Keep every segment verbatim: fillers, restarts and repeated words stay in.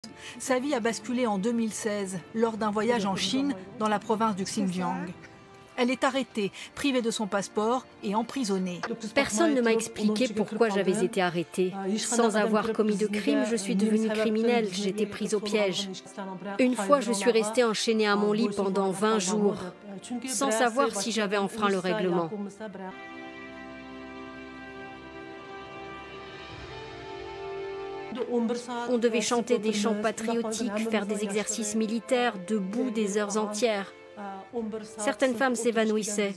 Sa vie a basculé en deux mille seize lors d'un voyage en Chine dans la province du Xinjiang. Elle est arrêtée, privée de son passeport et emprisonnée. Personne ne m'a expliqué pourquoi j'avais été arrêtée. Sans avoir commis de crime, je suis devenue criminelle, j'étais prise au piège. Une fois, je suis restée enchaînée à mon lit pendant vingt jours, sans savoir si j'avais enfreint le règlement. On devait chanter des chants patriotiques, faire des exercices militaires, debout des heures entières. Certaines femmes s'évanouissaient.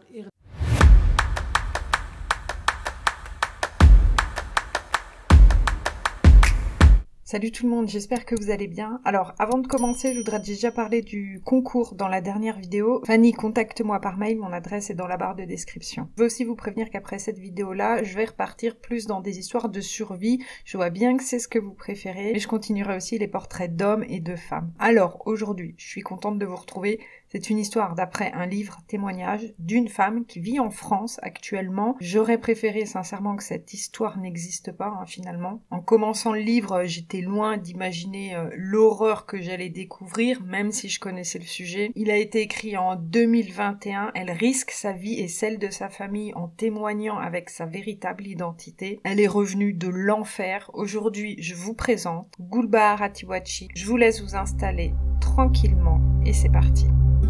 Salut tout le monde, j'espère que vous allez bien. Alors, avant de commencer, je voudrais déjà parler du concours dans la dernière vidéo. Fanny, contacte-moi par mail, mon adresse est dans la barre de description. Je veux aussi vous prévenir qu'après cette vidéo-là, je vais repartir plus dans des histoires de survie. Je vois bien que c'est ce que vous préférez, mais je continuerai aussi les portraits d'hommes et de femmes. Alors, aujourd'hui, je suis contente de vous retrouver. C'est une histoire d'après un livre témoignage d'une femme qui vit en France actuellement. J'aurais préféré sincèrement que cette histoire n'existe pas, hein, finalement. En commençant le livre, j'étais loin d'imaginer euh, l'horreur que j'allais découvrir, même si je connaissais le sujet. Il a été écrit en deux mille vingt et un. Elle risque sa vie et celle de sa famille en témoignant avec sa véritable identité. Elle est revenue de l'enfer. Aujourd'hui, je vous présente Gulbahar Atiwachi. Je vous laisse vous installer tranquillement et c'est parti.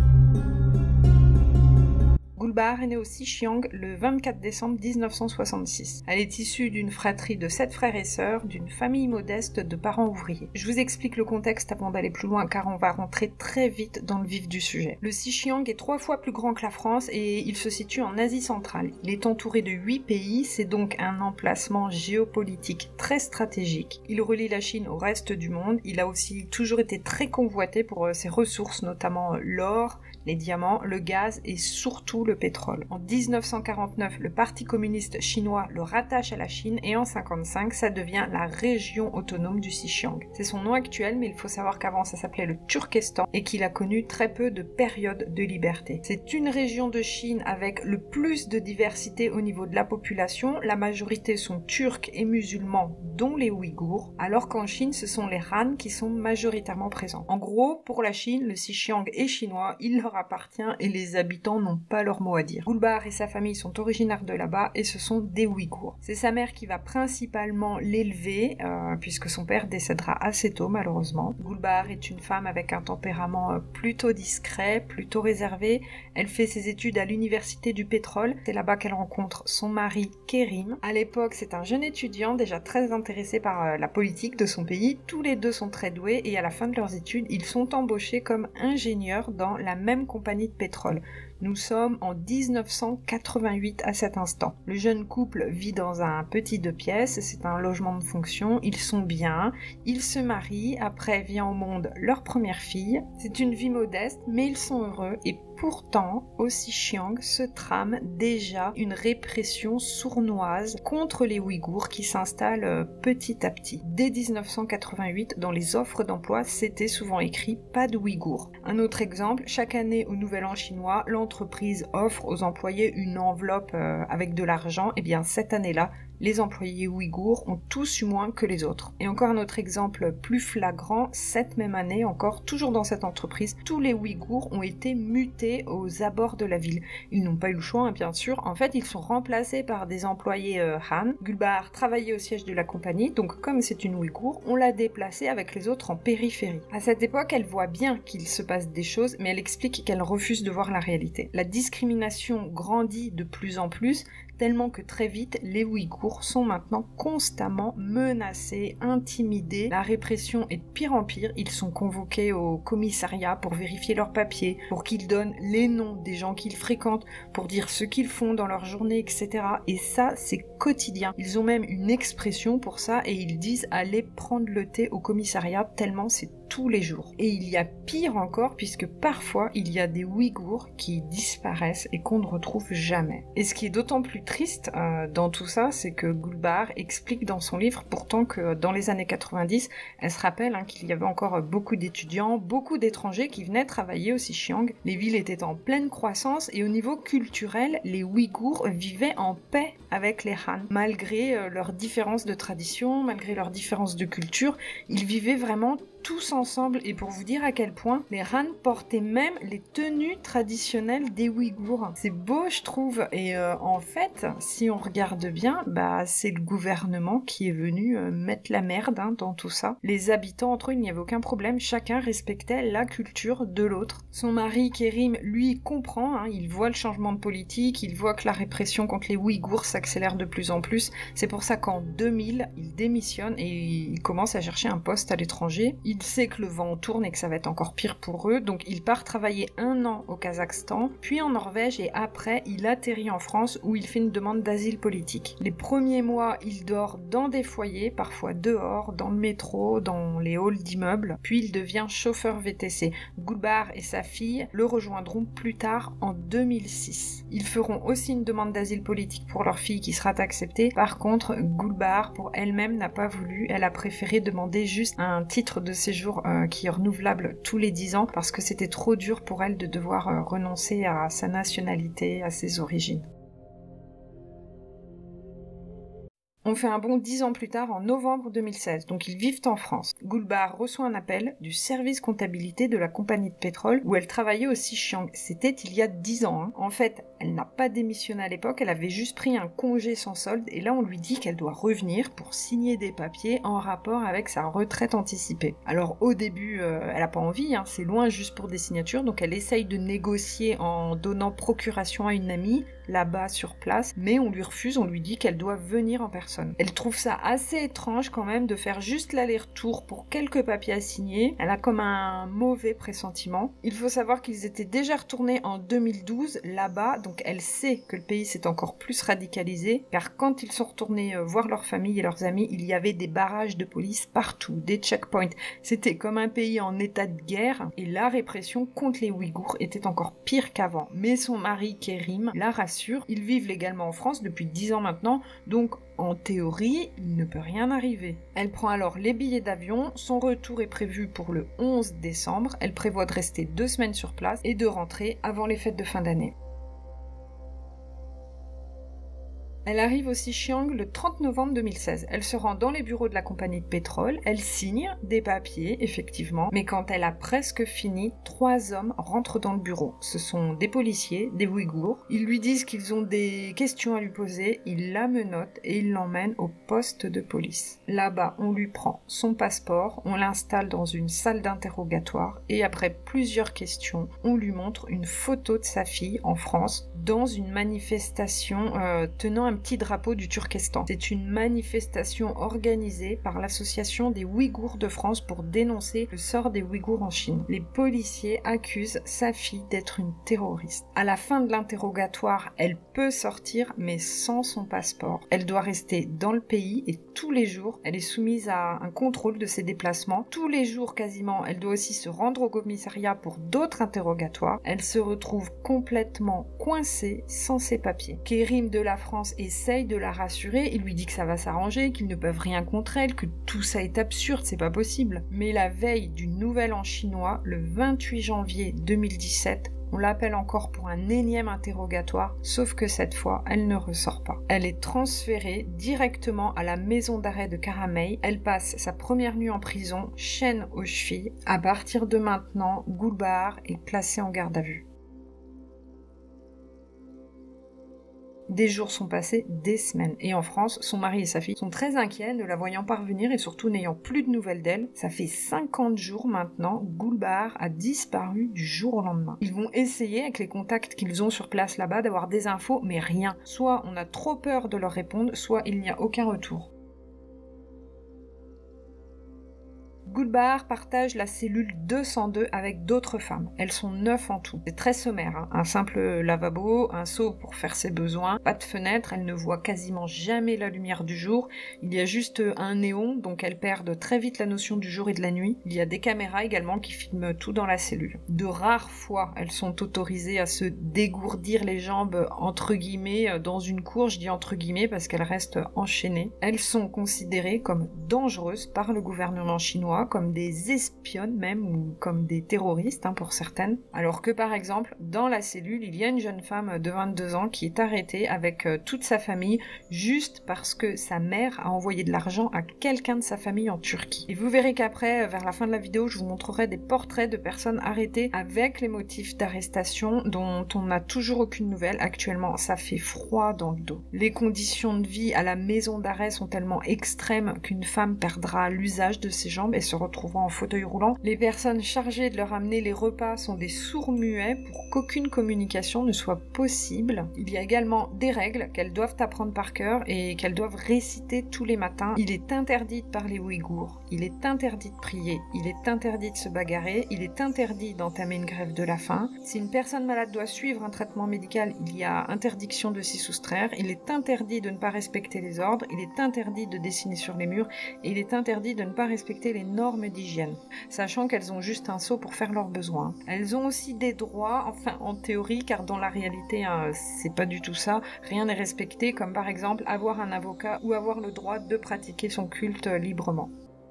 Gulbahar est née au Xinjiang le vingt-quatre décembre mille neuf cent soixante-six. Elle est issue d'une fratrie de sept frères et sœurs, d'une famille modeste de parents ouvriers. Je vous explique le contexte avant d'aller plus loin car on va rentrer très vite dans le vif du sujet. Le Xinjiang est trois fois plus grand que la France et il se situe en Asie centrale. Il est entouré de huit pays, c'est donc un emplacement géopolitique très stratégique. Il relie la Chine au reste du monde. Il a aussi toujours été très convoité pour ses ressources, notamment l'or, les diamants, le gaz et surtout le pétrole. En mille neuf cent quarante-neuf, le Parti communiste chinois le rattache à la Chine et en mille neuf cent cinquante-cinq, ça devient la région autonome du Xinjiang. C'est son nom actuel, mais il faut savoir qu'avant ça s'appelait le Turkestan et qu'il a connu très peu de périodes de liberté. C'est une région de Chine avec le plus de diversité au niveau de la population. La majorité sont turcs et musulmans, dont les Ouïghours, alors qu'en Chine, ce sont les Han qui sont majoritairement présents. En gros, pour la Chine, le Xinjiang est chinois, il leur appartient et les habitants n'ont pas leur mot à dire. Gulbahar et sa famille sont originaires de là-bas et ce sont des Ouïghours. C'est sa mère qui va principalement l'élever euh, puisque son père décédera assez tôt malheureusement. Gulbahar est une femme avec un tempérament euh, plutôt discret, plutôt réservé. Elle fait ses études à l'université du pétrole. C'est là-bas qu'elle rencontre son mari Kerim. À l'époque, c'est un jeune étudiant déjà très intéressé par euh, la politique de son pays. Tous les deux sont très doués et à la fin de leurs études, ils sont embauchés comme ingénieurs dans la même compagnie de pétrole. Nous sommes en mille neuf cent quatre-vingt-huit à cet instant. Le jeune couple vit dans un petit deux pièces, c'est un logement de fonction, ils sont bien, ils se marient, après vient au monde leur première fille. C'est une vie modeste, mais ils sont heureux et pourtant, au Xinjiang se trame déjà une répression sournoise contre les Ouïghours qui s'installe petit à petit. Dès mille neuf cent quatre-vingt-huit, dans les offres d'emploi, c'était souvent écrit « pas de Ouïghours ». Un autre exemple, chaque année au Nouvel An chinois, l'entreprise offre aux employés une enveloppe euh, avec de l'argent. Et bien cette année-là, les employés ouïghours ont tous eu moins que les autres. Et encore un autre exemple plus flagrant, cette même année, encore toujours dans cette entreprise, tous les Ouïghours ont été mutés aux abords de la ville. Ils n'ont pas eu le choix, hein, bien sûr. En fait, ils sont remplacés par des employés euh, Han. Gulbahar travaillait au siège de la compagnie, donc comme c'est une Ouïghour, on l'a déplacée avec les autres en périphérie. À cette époque, elle voit bien qu'il se passe des choses, mais elle explique qu'elle refuse de voir la réalité. La discrimination grandit de plus en plus, tellement que très vite, les Ouïghours sont maintenant constamment menacés, intimidés. La répression est de pire en pire. Ils sont convoqués au commissariat pour vérifier leurs papiers, pour qu'ils donnent les noms des gens qu'ils fréquentent, pour dire ce qu'ils font dans leur journée, et cetera. Et ça, c'est quotidien. Ils ont même une expression pour ça et ils disent aller prendre le thé au commissariat tellement c'est tous les jours. Et il y a pire encore puisque parfois il y a des Ouïghours qui disparaissent et qu'on ne retrouve jamais. Et ce qui est d'autant plus triste euh, dans tout ça, c'est que Gulbahar explique dans son livre pourtant que dans les années quatre-vingt-dix, elle se rappelle hein, qu'il y avait encore beaucoup d'étudiants, beaucoup d'étrangers qui venaient travailler au Xinjiang. Les villes étaient en pleine croissance et au niveau culturel, les Ouïghours vivaient en paix avec les Han. Malgré euh, leurs différences de tradition, malgré leurs différences de culture, ils vivaient vraiment tous ensemble. Et pour vous dire à quel point les Han portaient même les tenues traditionnelles des Ouïghours. C'est beau, je trouve. Et euh, en fait, si on regarde bien, bah c'est le gouvernement qui est venu euh, mettre la merde hein, dans tout ça. Les habitants entre eux, il n'y avait aucun problème. Chacun respectait la culture de l'autre. Son mari Kerim, lui, comprend. Hein, il voit le changement de politique. Il voit que la répression contre les Ouïghours s'accélère de plus en plus. C'est pour ça qu'en deux mille, il démissionne et il commence à chercher un poste à l'étranger. Il sait que le vent tourne et que ça va être encore pire pour eux, donc il part travailler un an au Kazakhstan, puis en Norvège et après il atterrit en France où il fait une demande d'asile politique. Les premiers mois, il dort dans des foyers, parfois dehors, dans le métro, dans les halls d'immeubles, puis il devient chauffeur V T C. Gulbahar et sa fille le rejoindront plus tard en deux mille six. Ils feront aussi une demande d'asile politique pour leur fille qui sera acceptée. Par contre, Gulbahar, pour elle-même, n'a pas voulu. Elle a préféré demander juste un titre de séjour euh, qui est renouvelable tous les dix ans parce que c'était trop dur pour elle de devoir euh, renoncer à sa nationalité, à ses origines. On fait un bond dix ans plus tard, en novembre deux mille seize, donc ils vivent en France. Gulbahar reçoit un appel du service comptabilité de la compagnie de pétrole où elle travaillait au Xinjiang. C'était il y a dix ans. Hein. En fait, elle n'a pas démissionné à l'époque, elle avait juste pris un congé sans solde et là on lui dit qu'elle doit revenir pour signer des papiers en rapport avec sa retraite anticipée. Alors au début, euh, elle n'a pas envie, hein, c'est loin juste pour des signatures, donc elle essaye de négocier en donnant procuration à une amie là-bas sur place, mais on lui refuse, on lui dit qu'elle doit venir en personne. Elle trouve ça assez étrange quand même de faire juste l'aller-retour pour quelques papiers à signer. Elle a comme un mauvais pressentiment. Il faut savoir qu'ils étaient déjà retournés en deux mille douze là-bas, donc elle sait que le pays s'est encore plus radicalisé, car quand ils sont retournés voir leur famille et leurs amis, il y avait des barrages de police partout, des checkpoints. C'était comme un pays en état de guerre, et la répression contre les Ouïghours était encore pire qu'avant. Mais son mari Kerim la rassure. Ils vivent légalement en France depuis dix ans maintenant, donc en théorie, il ne peut rien arriver. Elle prend alors les billets d'avion, son retour est prévu pour le onze décembre, elle prévoit de rester deux semaines sur place et de rentrer avant les fêtes de fin d'année. Elle arrive au Xinjiang le trente novembre deux mille seize. Elle se rend dans les bureaux de la compagnie de pétrole, elle signe des papiers, effectivement, mais quand elle a presque fini, trois hommes rentrent dans le bureau. Ce sont des policiers, des Ouïghours. Ils lui disent qu'ils ont des questions à lui poser, ils la menottent et ils l'emmènent au poste de police. Là-bas, on lui prend son passeport, on l'installe dans une salle d'interrogatoire et après plusieurs questions, on lui montre une photo de sa fille en France dans une manifestation euh, tenant un petit drapeau du Turkestan. C'est une manifestation organisée par l'association des Ouïghours de France pour dénoncer le sort des Ouïghours en Chine. Les policiers accusent sa fille d'être une terroriste. À la fin de l'interrogatoire, elle peut sortir mais sans son passeport. Elle doit rester dans le pays et tous les jours, elle est soumise à un contrôle de ses déplacements. Tous les jours quasiment, elle doit aussi se rendre au commissariat pour d'autres interrogatoires. Elle se retrouve complètement coincée sans ses papiers. Kerim de la France essaye de la rassurer, il lui dit que ça va s'arranger, qu'ils ne peuvent rien contre elle, que tout ça est absurde, c'est pas possible. Mais la veille du Nouvel An chinois, le vingt-huit janvier deux mille dix-sept, on l'appelle encore pour un énième interrogatoire, sauf que cette fois, elle ne ressort pas. Elle est transférée directement à la maison d'arrêt de Karamay. Elle passe sa première nuit en prison, chaîne aux chevilles. À partir de maintenant, Gulbahar est placée en garde à vue. Des jours sont passés, des semaines. Et en France, son mari et sa fille sont très inquiets, ne la voyant pas revenir et surtout n'ayant plus de nouvelles d'elle. Ça fait cinquante jours maintenant, Gulbahar a disparu du jour au lendemain. Ils vont essayer, avec les contacts qu'ils ont sur place là-bas, d'avoir des infos, mais rien. Soit on a trop peur de leur répondre, soit il n'y a aucun retour. Gulbahar partage la cellule deux cent deux avec d'autres femmes. Elles sont neuf en tout. C'est très sommaire, hein. Un simple lavabo, un seau pour faire ses besoins, pas de fenêtre, elle ne voit quasiment jamais la lumière du jour. Il y a juste un néon, donc elles perdent très vite la notion du jour et de la nuit. Il y a des caméras également qui filment tout dans la cellule. De rares fois, elles sont autorisées à se dégourdir les jambes entre guillemets dans une cour. Je dis entre guillemets parce qu'elles restent enchaînées. Elles sont considérées comme dangereuses par le gouvernement chinois, comme des espionnes même, ou comme des terroristes hein, pour certaines. Alors que par exemple, dans la cellule, il y a une jeune femme de vingt-deux ans qui est arrêtée avec toute sa famille juste parce que sa mère a envoyé de l'argent à quelqu'un de sa famille en Turquie. Et vous verrez qu'après, vers la fin de la vidéo, je vous montrerai des portraits de personnes arrêtées avec les motifs d'arrestation dont on n'a toujours aucune nouvelle. Actuellement, ça fait froid dans le dos. Les conditions de vie à la maison d'arrêt sont tellement extrêmes qu'une femme perdra l'usage de ses jambes et se retrouvera en fauteuil roulant. Les personnes chargées de leur amener les repas sont des sourds-muets pour qu'aucune communication ne soit possible. Il y a également des règles qu'elles doivent apprendre par cœur et qu'elles doivent réciter tous les matins. Il est interdit de parler ouïghour, il est interdit de prier, il est interdit de se bagarrer, il est interdit d'entamer une grève de la faim. Si une personne malade doit suivre un traitement médical, il y a interdiction de s'y soustraire, il est interdit de ne pas respecter les ordres, il est interdit de dessiner sur les murs et il est interdit de ne pas respecter les normes d'hygiène, sachant qu'elles ont juste un seau pour faire leurs besoins. Elles ont aussi des droits, enfin en théorie, car dans la réalité hein, c'est pas du tout ça, rien n'est respecté, comme par exemple avoir un avocat ou avoir le droit de pratiquer son culte librement.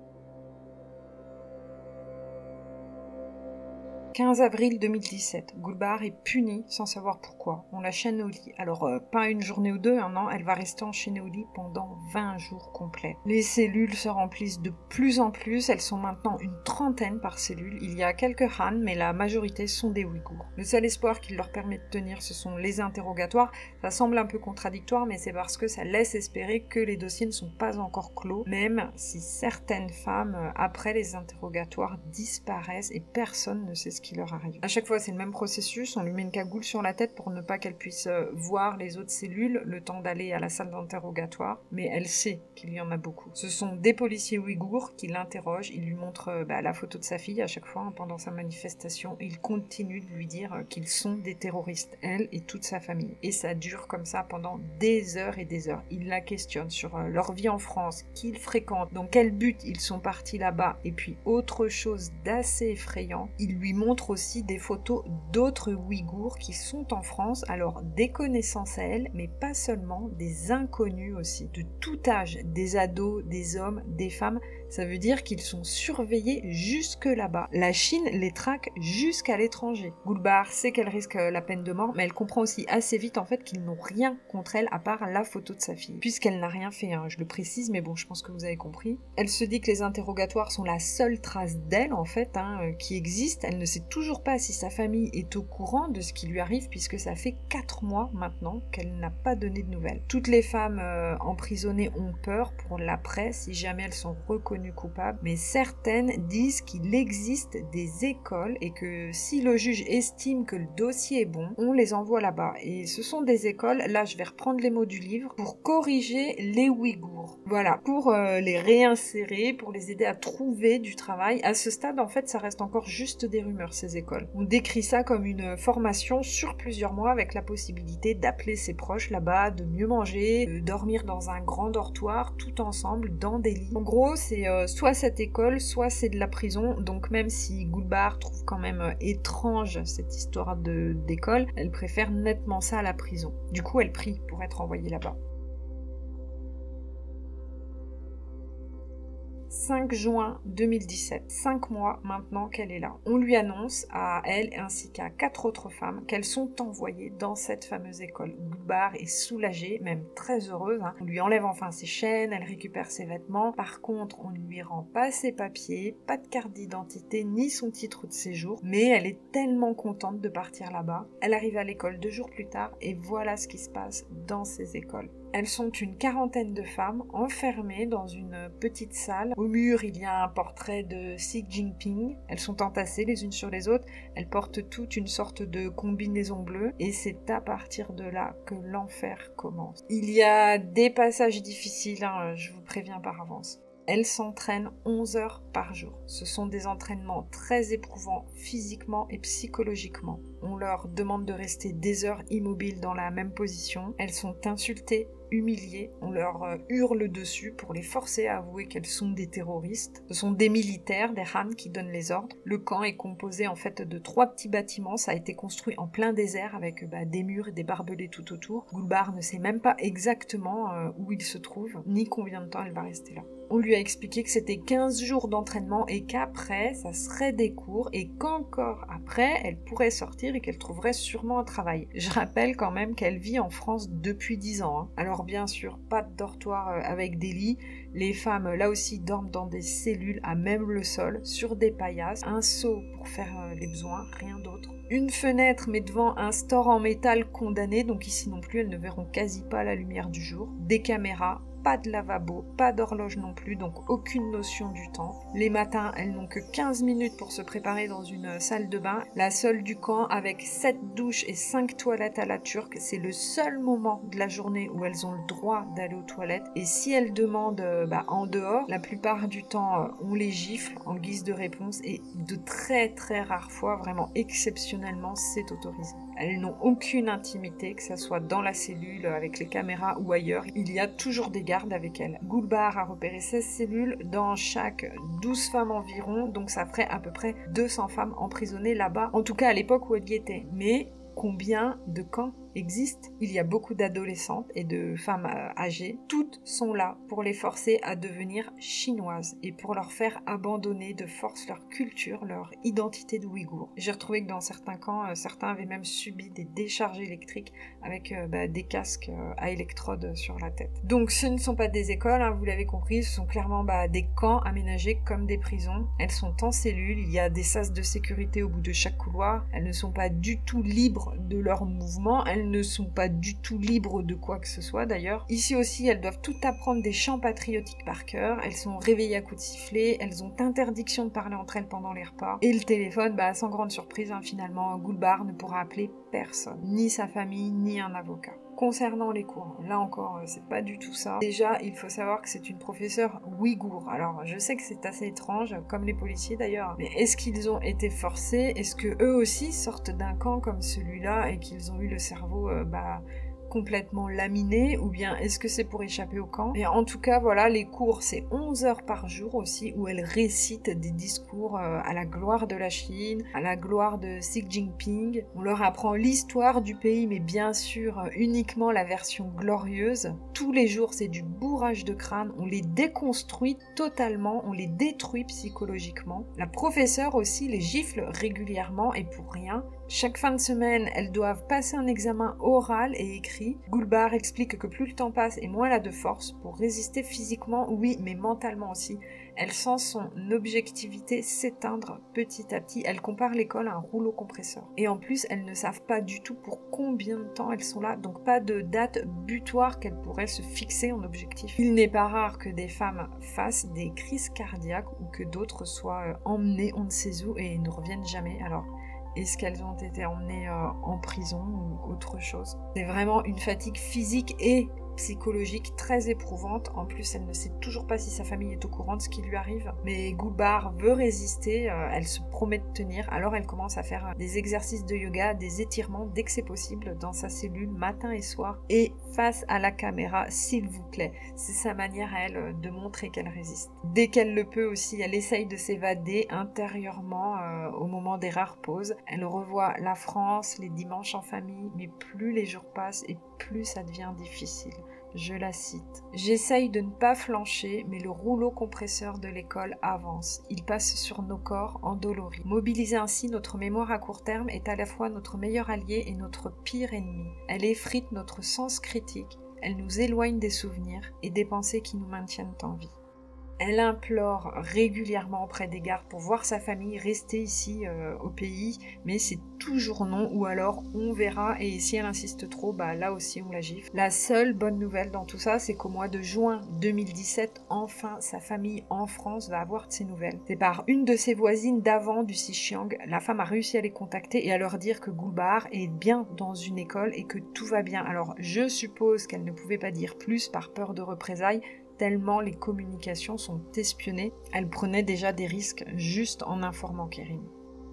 quinze avril deux mille dix-sept, Gulbahar est punie sans savoir pourquoi. On la chaîne au lit. Alors, euh, pas une journée ou deux, hein, non, elle va rester enchaînée au lit pendant vingt jours complets. Les cellules se remplissent de plus en plus, elles sont maintenant une trentaine par cellule. Il y a quelques Han, mais la majorité sont des Ouïghours. Le seul espoir qui leur permet de tenir, ce sont les interrogatoires. Ça semble un peu contradictoire, mais c'est parce que ça laisse espérer que les dossiers ne sont pas encore clos, même si certaines femmes, après les interrogatoires, disparaissent et personne ne sait ce qui leur arrive. À chaque fois, c'est le même processus, on lui met une cagoule sur la tête pour ne pas qu'elle puisse voir les autres cellules, le temps d'aller à la salle d'interrogatoire, mais elle sait qu'il y en a beaucoup. Ce sont des policiers ouïghours qui l'interrogent, ils lui montrent bah, la photo de sa fille à chaque fois hein, pendant sa manifestation, ils continuent de lui dire qu'ils sont des terroristes, elle et toute sa famille. Et ça dure comme ça pendant des heures et des heures. Ils la questionnent sur leur vie en France, qu'ils fréquentent, dans quel but ils sont partis là-bas, et puis autre chose d'assez effrayant, ils lui montrent aussi des photos d'autres Ouïghours qui sont en France, alors des connaissances à elle, mais pas seulement, des inconnus aussi, de tout âge, des ados, des hommes, des femmes. Ça veut dire qu'ils sont surveillés jusque là-bas. La Chine les traque jusqu'à l'étranger. Gulbahar sait qu'elle risque la peine de mort, mais elle comprend aussi assez vite en fait qu'ils n'ont rien contre elle à part la photo de sa fille. Puisqu'elle n'a rien fait, hein, je le précise, mais bon, je pense que vous avez compris. Elle se dit que les interrogatoires sont la seule trace d'elle en fait, hein, qui existe. Elle ne sait toujours pas si sa famille est au courant de ce qui lui arrive, puisque ça fait quatre mois maintenant qu'elle n'a pas donné de nouvelles. Toutes les femmes euh, emprisonnées ont peur pour l'après, si jamais elles sont reconnues coupables, mais certaines disent qu'il existe des écoles et que si le juge estime que le dossier est bon, on les envoie là-bas. Et ce sont des écoles, là je vais reprendre les mots du livre, pour corriger les Ouïghours. Voilà, pour euh, les réinsérer, pour les aider à trouver du travail. À ce stade, en fait, ça reste encore juste des rumeurs, ces écoles. On décrit ça comme une formation sur plusieurs mois avec la possibilité d'appeler ses proches là-bas, de mieux manger, de dormir dans un grand dortoir, tout ensemble, dans des lits. En gros, c'est euh, soit cette école, soit c'est de la prison. Donc même si Gulbahar trouve quand même euh, étrange cette histoire de, d'école, elle préfère nettement ça à la prison. Du coup, elle prie pour être envoyée là-bas. cinq juin deux mille dix-sept, cinq mois maintenant qu'elle est là. On lui annonce à elle ainsi qu'à quatre autres femmes qu'elles sont envoyées dans cette fameuse école. Gulbahar est soulagée, même très heureuse. Hein. On lui enlève enfin ses chaînes, elle récupère ses vêtements. Par contre, on ne lui rend pas ses papiers, pas de carte d'identité ni son titre de séjour, mais elle est tellement contente de partir là-bas. Elle arrive à l'école deux jours plus tard et voilà ce qui se passe dans ces écoles. Elles sont une quarantaine de femmes enfermées dans une petite salle. Au mur, il y a un portrait de Xi Jinping. Elles sont entassées les unes sur les autres. Elles portent toutes une sorte de combinaison bleue. Et c'est à partir de là que l'enfer commence. Il y a des passages difficiles, hein, je vous préviens par avance. Elle s'entraîne onze heures par jour. Ce sont des entraînements très éprouvants physiquement et psychologiquement. On leur demande de rester des heures immobiles dans la même position. Elles sont insultées, humiliées. On leur hurle dessus pour les forcer à avouer qu'elles sont des terroristes. Ce sont des militaires, des Han, qui donnent les ordres. Le camp est composé en fait de trois petits bâtiments. Ça a été construit en plein désert avec bah, des murs et des barbelés tout autour. Gulbar ne sait même pas exactement euh, où il se trouve, ni combien de temps elle va rester là. On lui a expliqué que c'était quinze jours d'entraînement et qu'après, ça serait des cours et qu'encore après, elle pourrait sortir et qu'elle trouverait sûrement un travail. Je rappelle quand même qu'elle vit en France depuis dix ans. Hein. Alors bien sûr, pas de dortoir avec des lits. Les femmes, là aussi, dorment dans des cellules à même le sol, sur des paillasses, un seau pour faire les besoins, rien d'autre. Une fenêtre, mais devant un store en métal condamné, donc ici non plus, elles ne verront quasi pas la lumière du jour. Des caméras, pas de lavabo, pas d'horloge non plus, donc aucune notion du temps. Les matins, elles n'ont que quinze minutes pour se préparer dans une salle de bain, la seule du camp avec sept douches et cinq toilettes à la turque. C'est le seul moment de la journée où elles ont le droit d'aller aux toilettes. Et si elles demandent bah, en dehors, la plupart du temps, on les gifle en guise de réponse et de très très rares fois, vraiment exceptionnellement, c'est autorisé. Elles n'ont aucune intimité, que ce soit dans la cellule, avec les caméras ou ailleurs. Il y a toujours des gardes avec elles. Gulbar a repéré seize cellules, dans chaque douze femmes environ, donc ça ferait à peu près deux cents femmes emprisonnées là-bas, en tout cas à l'époque où elle y était. Mais combien de camps existent? Il y a beaucoup d'adolescentes et de femmes âgées. Toutes sont là pour les forcer à devenir chinoises et pour leur faire abandonner de force leur culture, leur identité de Ouïghour. J'ai retrouvé que dans certains camps, euh, certains avaient même subi des décharges électriques avec euh, bah, des casques euh, à électrodes sur la tête. Donc ce ne sont pas des écoles, hein, vous l'avez compris, ce sont clairement bah, des camps aménagés comme des prisons. Elles sont en cellules, il y a des sas de sécurité au bout de chaque couloir. Elles ne sont pas du tout libres de leurs mouvements. Elles ne sont pas du tout libres de quoi que ce soit d'ailleurs. Ici aussi, elles doivent tout apprendre des chants patriotiques par cœur. Elles sont réveillées à coups de sifflet. Elles ont interdiction de parler entre elles pendant les repas. Et le téléphone, bah, sans grande surprise, hein, finalement, Gulbar ne pourra appeler personne. Ni sa famille, ni un avocat. Concernant les cours, là encore, c'est pas du tout ça. Déjà, il faut savoir que c'est une professeure ouïghour. Alors, je sais que c'est assez étrange, comme les policiers d'ailleurs, mais est-ce qu'ils ont été forcés? Est-ce que eux aussi sortent d'un camp comme celui-là et qu'ils ont eu le cerveau, euh, bah... complètement laminé, ou bien est-ce que c'est pour échapper au camp? Et en tout cas, voilà, les cours, c'est onze heures par jour aussi, où elle récite des discours euh, à la gloire de la Chine, à la gloire de Xi Jinping. On leur apprend l'histoire du pays, mais bien sûr, euh, uniquement la version glorieuse. Tous les jours, c'est du bourrage de crâne, on les déconstruit totalement, on les détruit psychologiquement. La professeure aussi les gifle régulièrement et pour rien. Chaque fin de semaine, elles doivent passer un examen oral et écrit. Gulbar explique que plus le temps passe et moins elle a de force pour résister physiquement, oui, mais mentalement aussi. Elle sent son objectivité s'éteindre petit à petit. Elle compare l'école à un rouleau compresseur. Et en plus, elles ne savent pas du tout pour combien de temps elles sont là, donc pas de date butoir qu'elles pourraient se fixer en objectif. Il n'est pas rare que des femmes fassent des crises cardiaques ou que d'autres soient emmenées on ne sait où et ne reviennent jamais. Alors, est-ce qu'elles ont été emmenées euh, en prison ou autre chose? C'est vraiment une fatigue physique et psychologique très éprouvante. En plus, elle ne sait toujours pas si sa famille est au courant de ce qui lui arrive. Mais Gulbar veut résister, euh, elle se promet de tenir. Alors elle commence à faire des exercices de yoga, des étirements dès que c'est possible dans sa cellule, matin et soir, et face à la caméra, s'il vous plaît. C'est sa manière à elle de montrer qu'elle résiste. Dès qu'elle le peut aussi, elle essaye de s'évader intérieurement euh, au moment des rares pauses. Elle revoit la France, les dimanches en famille, mais plus les jours passent et plus ça devient difficile. Je la cite. « J'essaye de ne pas flancher, mais le rouleau compresseur de l'école avance. Il passe sur nos corps endoloris. Mobiliser ainsi notre mémoire à court terme est à la fois notre meilleur allié et notre pire ennemi. Elle effrite notre sens critique, elle nous éloigne des souvenirs et des pensées qui nous maintiennent en vie. » Elle implore régulièrement auprès des gardes pour voir sa famille rester ici euh, au pays, mais c'est toujours non, ou alors on verra, et si elle insiste trop, bah là aussi on la gifle. La seule bonne nouvelle dans tout ça, c'est qu'au mois de juin deux mille dix-sept, enfin sa famille en France va avoir de ses nouvelles. C'est par une de ses voisines d'avant du Xinjiang, la femme a réussi à les contacter et à leur dire que Gulbar est bien dans une école et que tout va bien. Alors je suppose qu'elle ne pouvait pas dire plus par peur de représailles, tellement les communications sont espionnées. Elle prenait déjà des risques juste en informant Kerim.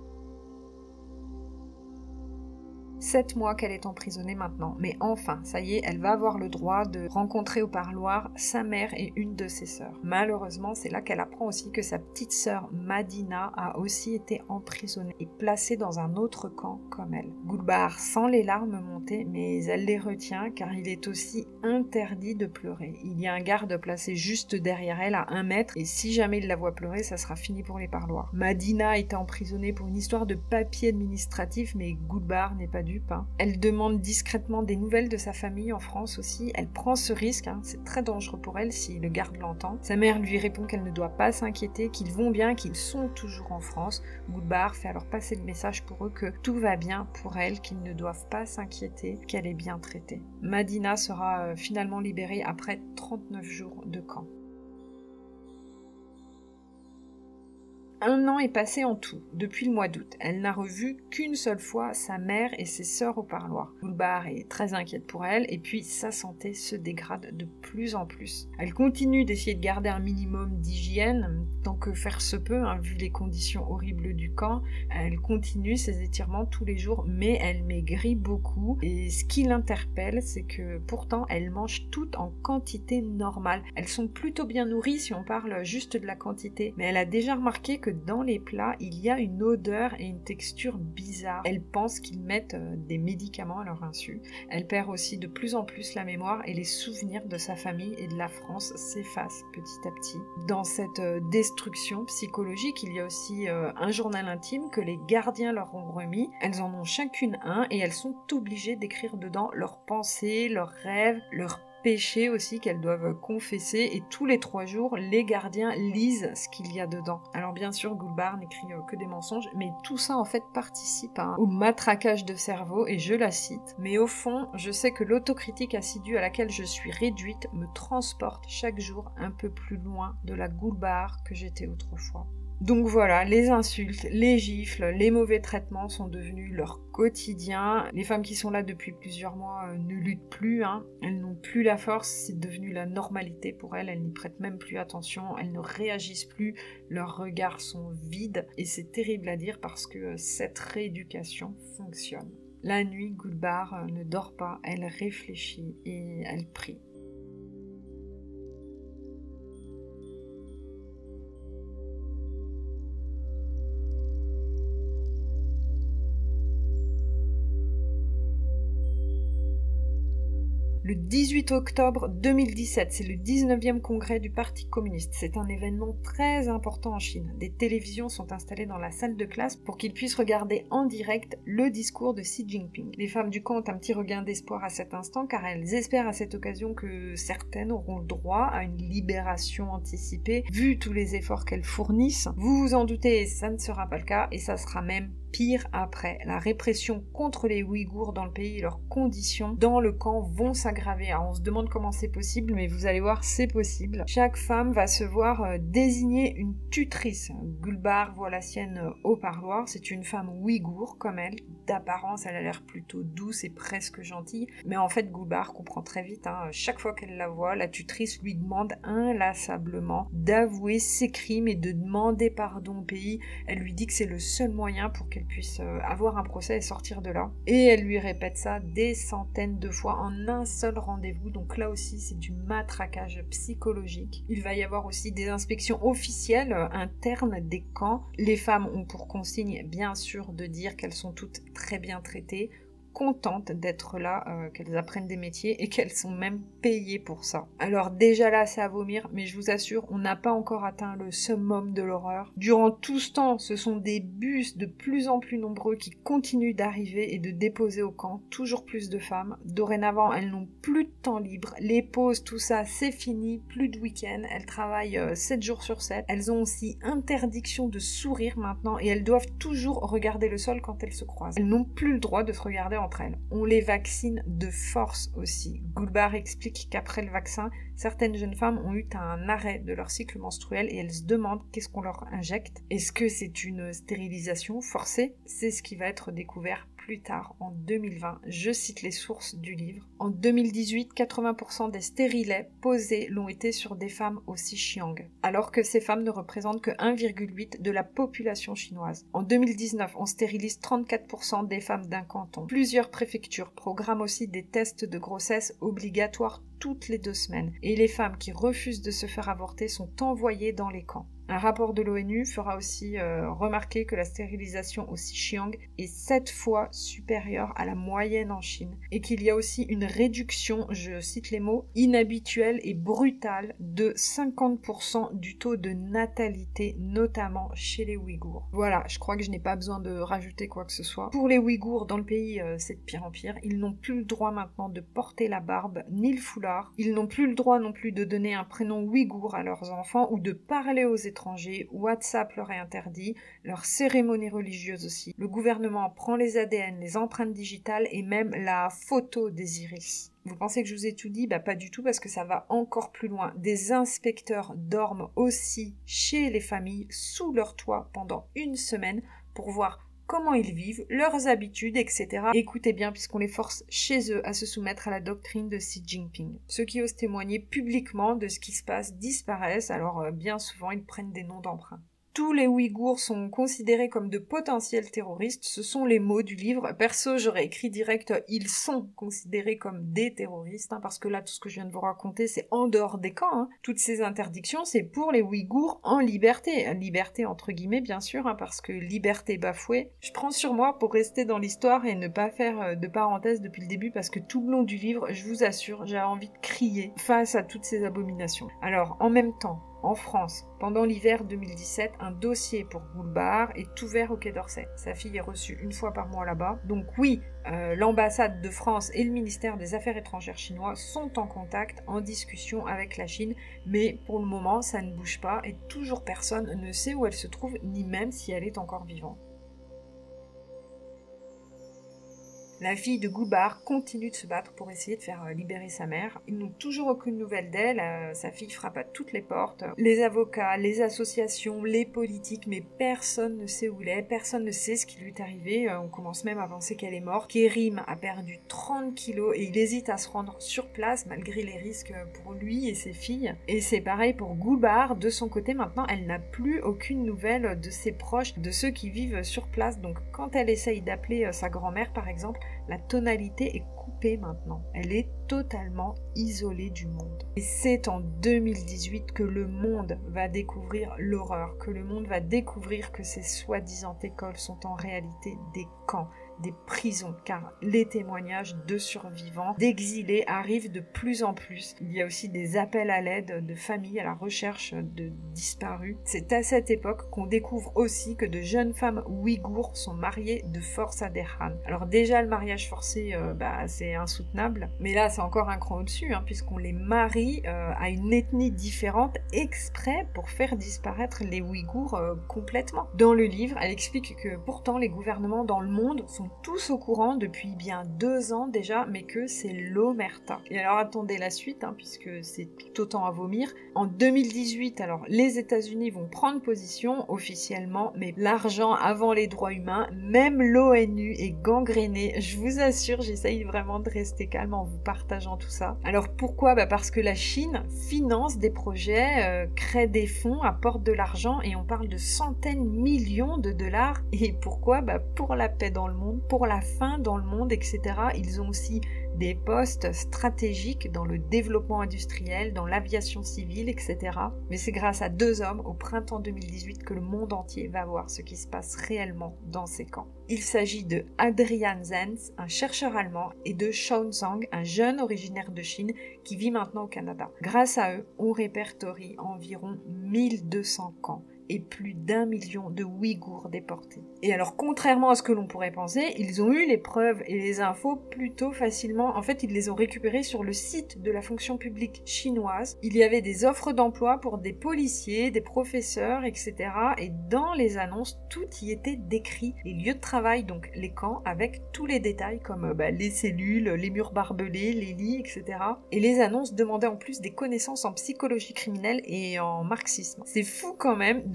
Sept mois qu'elle est emprisonnée maintenant, mais enfin, ça y est, elle va avoir le droit de rencontrer au parloir sa mère et une de ses sœurs. Malheureusement, c'est là qu'elle apprend aussi que sa petite sœur Madina a aussi été emprisonnée et placée dans un autre camp comme elle. Gulbar sent les larmes monter, mais elle les retient car il est aussi interdit de pleurer. Il y a un garde placé juste derrière elle à un mètre et si jamais il la voit pleurer, ça sera fini pour les parloirs. Madina a été emprisonnée pour une histoire de papier administratif, mais Gulbar n'est pas dupe. Hein. Elle demande discrètement des nouvelles de sa famille en France aussi. Elle prend ce risque, hein. C'est très dangereux pour elle si le garde l'entend. Sa mère lui répond qu'elle ne doit pas s'inquiéter, qu'ils vont bien, qu'ils sont toujours en France. Gulbar fait alors passer le message pour eux que tout va bien pour elle, qu'ils ne doivent pas s'inquiéter, qu'elle est bien traitée. Madina sera euh, finalement libérée après trente-neuf jours de camp. Un an est passé en tout, depuis le mois d'août. Elle n'a revu qu'une seule fois sa mère et ses sœurs au parloir. Gulbar est très inquiète pour elle et puis sa santé se dégrade de plus en plus. Elle continue d'essayer de garder un minimum d'hygiène, tant que faire se peut, hein, vu les conditions horribles du camp. Elle continue ses étirements tous les jours, mais elle maigrit beaucoup. Et ce qui l'interpelle, c'est que pourtant, elle mange toutes en quantité normale. Elles sont plutôt bien nourries si on parle juste de la quantité, mais elle a déjà remarqué que dans les plats, il y a une odeur et une texture bizarre. Elle pense qu'ils mettent euh, des médicaments à leur insu. Elle perd aussi de plus en plus la mémoire et les souvenirs de sa famille et de la France s'effacent petit à petit. Dans cette euh, destruction psychologique, il y a aussi euh, un journal intime que les gardiens leur ont remis. Elles en ont chacune un et elles sont obligées d'écrire dedans leurs pensées, leurs rêves, leurs péchés aussi qu'elles doivent confesser et tous les trois jours les gardiens lisent ce qu'il y a dedans. Alors bien sûr Gulbar n'écrit que des mensonges mais tout ça en fait participe hein, au matraquage de cerveau et je la cite. Mais au fond je sais que l'autocritique assidue à laquelle je suis réduite me transporte chaque jour un peu plus loin de la Gulbar que j'étais autrefois. Donc voilà, les insultes, les gifles, les mauvais traitements sont devenus leur quotidien. Les femmes qui sont là depuis plusieurs mois euh, ne luttent plus, hein. Elles n'ont plus la force, c'est devenu la normalité pour elles, elles n'y prêtent même plus attention, elles ne réagissent plus, leurs regards sont vides et c'est terrible à dire parce que euh, cette rééducation fonctionne. La nuit, Gulbar euh, ne dort pas, elle réfléchit et elle prie. Le dix-huit octobre deux mille dix-sept, c'est le dix-neuvième congrès du Parti communiste. C'est un événement très important en Chine. Des télévisions sont installées dans la salle de classe pour qu'ils puissent regarder en direct le discours de Xi Jinping. Les femmes du camp ont un petit regain d'espoir à cet instant car elles espèrent à cette occasion que certaines auront le droit à une libération anticipée vu tous les efforts qu'elles fournissent. Vous vous en doutez, ça ne sera pas le cas et ça sera même pire après. La répression contre les Ouïghours dans le pays et leurs conditions dans le camp vont s'aggraver. Alors on se demande comment c'est possible, mais vous allez voir, c'est possible. Chaque femme va se voir euh, désigner une tutrice. Gulbar voit la sienne euh, au parloir. C'est une femme ouïghour comme elle. D'apparence, elle a l'air plutôt douce et presque gentille. Mais en fait, Gulbar comprend très vite. Hein, chaque fois qu'elle la voit, la tutrice lui demande inlassablement d'avouer ses crimes et de demander pardon au pays. Elle lui dit que c'est le seul moyen pour qu'elle puisse avoir un procès et sortir de là. Et elle lui répète ça des centaines de fois en un seul rendez-vous. Donc là aussi, c'est du matraquage psychologique. Il va y avoir aussi des inspections officielles internes des camps. Les femmes ont pour consigne, bien sûr, de dire qu'elles sont toutes très bien traitées, contentes d'être là, euh, qu'elles apprennent des métiers et qu'elles sont même payées pour ça. Alors déjà là, c'est à vomir, mais je vous assure, on n'a pas encore atteint le summum de l'horreur. Durant tout ce temps, ce sont des bus de plus en plus nombreux qui continuent d'arriver et de déposer au camp toujours plus de femmes. Dorénavant, elles n'ont plus de temps libre, les pauses, tout ça, c'est fini, plus de week-end, elles travaillent euh, sept jours sur sept. Elles ont aussi interdiction de sourire maintenant et elles doivent toujours regarder le sol quand elles se croisent. Elles n'ont plus le droit de se regarder entre elles. On les vaccine de force aussi. Gulbar explique qu'après le vaccin, certaines jeunes femmes ont eu un arrêt de leur cycle menstruel et elles se demandent qu'est-ce qu'on leur injecte. Est-ce que c'est une stérilisation forcée? C'est ce qui va être découvert plus plus tard, en deux mille vingt, je cite les sources du livre, en deux mille dix-huit, quatre-vingts pour cent des stérilets posés l'ont été sur des femmes au Xinjiang, alors que ces femmes ne représentent que un virgule huit de la population chinoise. En deux mille dix-neuf, on stérilise trente-quatre pour cent des femmes d'un canton. Plusieurs préfectures programment aussi des tests de grossesse obligatoires toutes les deux semaines, et les femmes qui refusent de se faire avorter sont envoyées dans les camps. Un rapport de l'ONU fera aussi euh, remarquer que la stérilisation au Xinjiang est sept fois supérieure à la moyenne en Chine et qu'il y a aussi une réduction, je cite les mots, inhabituelle et brutale de cinquante pour cent du taux de natalité, notamment chez les Ouïghours. Voilà, je crois que je n'ai pas besoin de rajouter quoi que ce soit. Pour les Ouïghours, dans le pays, euh, c'est de pire en pire. Ils n'ont plus le droit maintenant de porter la barbe ni le foulard. Ils n'ont plus le droit non plus de donner un prénom ouïghour à leurs enfants ou de parler aux étrangers. WhatsApp leur est interdit, leurs cérémonies religieuses aussi. Le gouvernement prend les A D N, les empreintes digitales et même la photo des iris. Vous pensez que je vous ai tout dit? Bah pas du tout, parce que ça va encore plus loin. Des inspecteurs dorment aussi chez les familles, sous leur toit, pendant une semaine pour voir comment ils vivent, leurs habitudes, et cetera. Écoutez bien, puisqu'on les force chez eux à se soumettre à la doctrine de Xi Jinping. Ceux qui osent témoigner publiquement de ce qui se passe disparaissent, alors euh, bien souvent ils prennent des noms d'emprunt. Tous les Ouïghours sont considérés comme de potentiels terroristes, ce sont les mots du livre. Perso, j'aurais écrit direct « ils sont considérés comme des terroristes hein, », parce que là, tout ce que je viens de vous raconter, c'est en dehors des camps. Hein. Toutes ces interdictions, c'est pour les Ouïghours en liberté. Liberté entre guillemets, bien sûr, hein, parce que liberté bafouée. Je prends sur moi pour rester dans l'histoire et ne pas faire de parenthèses depuis le début, parce que tout le long du livre, je vous assure, j'ai envie de crier face à toutes ces abominations. Alors, en même temps, en France, pendant l'hiver deux mille dix-sept, un dossier pour Goulbar est ouvert au Quai d'Orsay. Sa fille est reçue une fois par mois là-bas. Donc oui, euh, l'ambassade de France et le ministère des Affaires étrangères chinois sont en contact, en discussion avec la Chine, mais pour le moment, ça ne bouge pas et toujours personne ne sait où elle se trouve, ni même si elle est encore vivante. La fille de Goulbar continue de se battre pour essayer de faire libérer sa mère. Ils n'ont toujours aucune nouvelle d'elle, euh, sa fille frappe à toutes les portes. Les avocats, les associations, les politiques, mais personne ne sait où elle est, personne ne sait ce qui lui est arrivé. Euh, on commence même à penser qu'elle est morte. Kérim a perdu trente kilos et il hésite à se rendre sur place malgré les risques pour lui et ses filles. Et c'est pareil pour Goulbar, de son côté maintenant, elle n'a plus aucune nouvelle de ses proches, de ceux qui vivent sur place. Donc quand elle essaye d'appeler sa grand-mère par exemple, la tonalité est coupée maintenant. Elle est totalement isolée du monde. Et c'est en deux mille dix-huit que le monde va découvrir l'horreur, que le monde va découvrir que ces soi-disant écoles sont en réalité des camps, des prisons, car les témoignages de survivants, d'exilés arrivent de plus en plus. Il y a aussi des appels à l'aide de familles à la recherche de disparus. C'est à cette époque qu'on découvre aussi que de jeunes femmes ouïghours sont mariées de force à des Han. Alors déjà, le mariage forcé, euh, bah, c'est insoutenable, mais là, c'est encore un cran au-dessus, hein, puisqu'on les marie euh, à une ethnie différente exprès pour faire disparaître les Ouïghours euh, complètement. Dans le livre, elle explique que pourtant les gouvernements dans le monde sont tous au courant depuis bien deux ans déjà, mais que c'est l'omerta. Et alors attendez la suite, hein, puisque c'est tout autant à vomir. En deux mille dix-huit, alors les États-Unis vont prendre position officiellement, mais l'argent avant les droits humains, même l'ONU est gangrénée. Je vous assure, j'essaye vraiment de rester calme en vous partageant tout ça. Alors pourquoi? Bah parce que la Chine finance des projets, euh, crée des fonds, apporte de l'argent, et on parle de centaines de millions de dollars. Et pourquoi? Bah pour la paix dans le monde, pour la faim dans le monde, et cetera. Ils ont aussi des postes stratégiques dans le développement industriel, dans l'aviation civile, et cetera. Mais c'est grâce à deux hommes au printemps deux mille dix-huit que le monde entier va voir ce qui se passe réellement dans ces camps. Il s'agit de Adrian Zenz, un chercheur allemand, et de Shaun Zhang, un jeune originaire de Chine qui vit maintenant au Canada. Grâce à eux, on répertorie environ mille deux cents camps et plus d'un million de Ouïghours déportés. Et alors, contrairement à ce que l'on pourrait penser, ils ont eu les preuves et les infos plutôt facilement. En fait, ils les ont récupérées sur le site de la fonction publique chinoise. Il y avait des offres d'emploi pour des policiers, des professeurs, et cetera. Et dans les annonces, tout y était décrit. Les lieux de travail, donc les camps, avec tous les détails comme bah, les cellules, les murs barbelés, les lits, et cetera. Et les annonces demandaient en plus des connaissances en psychologie criminelle et en marxisme. C'est fou quand même de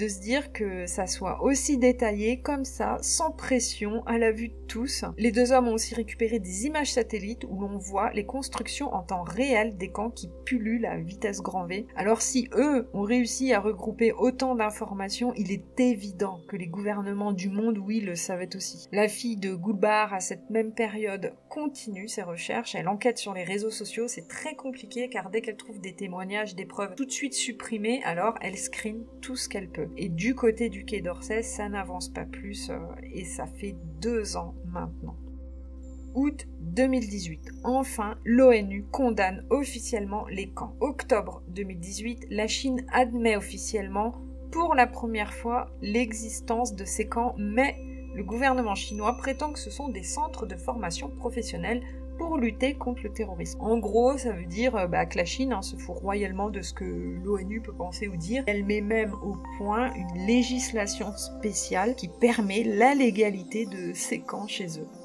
de se dire que ça soit aussi détaillé comme ça, sans pression, à la vue de tous. Les deux hommes ont aussi récupéré des images satellites où l'on voit les constructions en temps réel des camps qui pullulent à vitesse grand V. Alors si eux ont réussi à regrouper autant d'informations, il est évident que les gouvernements du monde, oui, le savaient aussi. La fille de Gulbar, à cette même période, continue ses recherches, elle enquête sur les réseaux sociaux, c'est très compliqué car dès qu'elle trouve des témoignages, des preuves tout de suite supprimées, alors elle screen tout ce qu'elle peut. Et du côté du Quai d'Orsay, ça n'avance pas plus euh, et ça fait deux ans maintenant. Août deux mille dix-huit. Enfin, l'ONU condamne officiellement les camps. Octobre deux mille dix-huit, la Chine admet officiellement pour la première fois l'existence de ces camps, mais le gouvernement chinois prétend que ce sont des centres de formation professionnelle pour lutter contre le terrorisme. En gros, ça veut dire bah, que la Chine hein, se fout royalement de ce que l'ONU peut penser ou dire. Elle met même au point une législation spéciale qui permet la légalité de ces camps chez eux.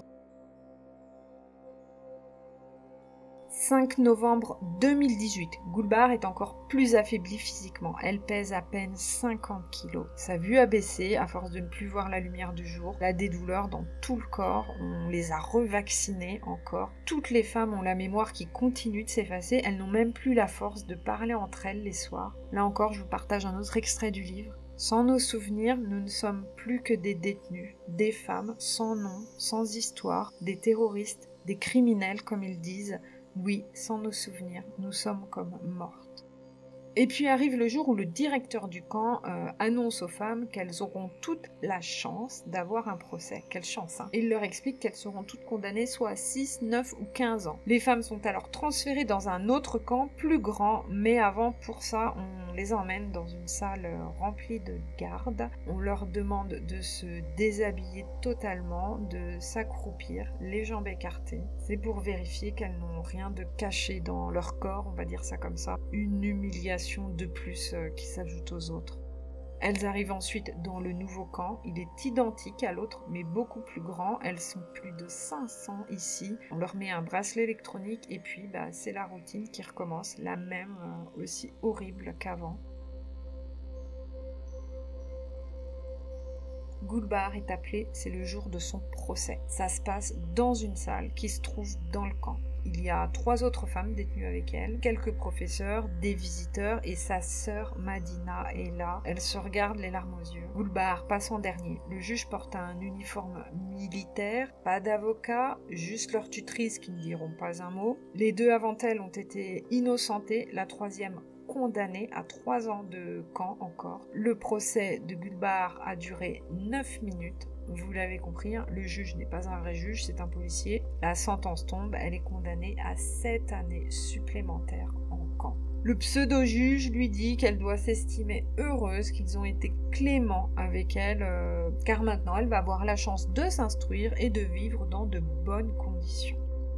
cinq novembre deux mille dix-huit, Gulbar est encore plus affaiblie physiquement. Elle pèse à peine cinquante kilos. Sa vue a baissé à force de ne plus voir la lumière du jour. Elle a des douleurs dans tout le corps. On les a revaccinées encore. Toutes les femmes ont la mémoire qui continue de s'effacer. Elles n'ont même plus la force de parler entre elles les soirs. Là encore, je vous partage un autre extrait du livre. Sans nos souvenirs, nous ne sommes plus que des détenus, des femmes sans nom, sans histoire, des terroristes, des criminels comme ils disent. Oui, sans nos souvenirs, nous sommes comme mortes. Et puis arrive le jour où le directeur du camp euh, annonce aux femmes qu'elles auront toute la chance d'avoir un procès. Quelle chance, hein. Et il leur explique qu'elles seront toutes condamnées soit à six, neuf ou quinze ans. Les femmes sont alors transférées dans un autre camp plus grand, mais avant, pour ça, on les emmène dans une salle remplie de gardes. On leur demande de se déshabiller totalement, de s'accroupir, les jambes écartées. C'est pour vérifier qu'elles n'ont rien de caché dans leur corps, on va dire ça comme ça. Une humiliation de plus euh, qui s'ajoute aux autres. Elles arrivent ensuite dans le nouveau camp. Il est identique à l'autre, mais beaucoup plus grand. Elles sont plus de cinq cents ici. On leur met un bracelet électronique et puis bah, c'est la routine qui recommence, la même, euh, aussi horrible qu'avant. Gulbar est appelée, c'est le jour de son procès. Ça se passe dans une salle qui se trouve dans le camp. Il y a trois autres femmes détenues avec elle, quelques professeurs, des visiteurs et sa sœur Madina est là. Elle se regarde les larmes aux yeux. Gulbar passe en dernier. Le juge porte un uniforme militaire, pas d'avocat, juste leur tutrice qui ne diront pas un mot. Les deux avant elle ont été innocentées, la troisième condamnée à trois ans de camp encore. Le procès de Gulbar a duré neuf minutes. Vous l'avez compris, hein, le juge n'est pas un vrai juge, c'est un policier. La sentence tombe, elle est condamnée à sept années supplémentaires en camp. Le pseudo-juge lui dit qu'elle doit s'estimer heureuse qu'ils ont été cléments avec elle, euh, car maintenant elle va avoir la chance de s'instruire et de vivre dans de bonnes conditions.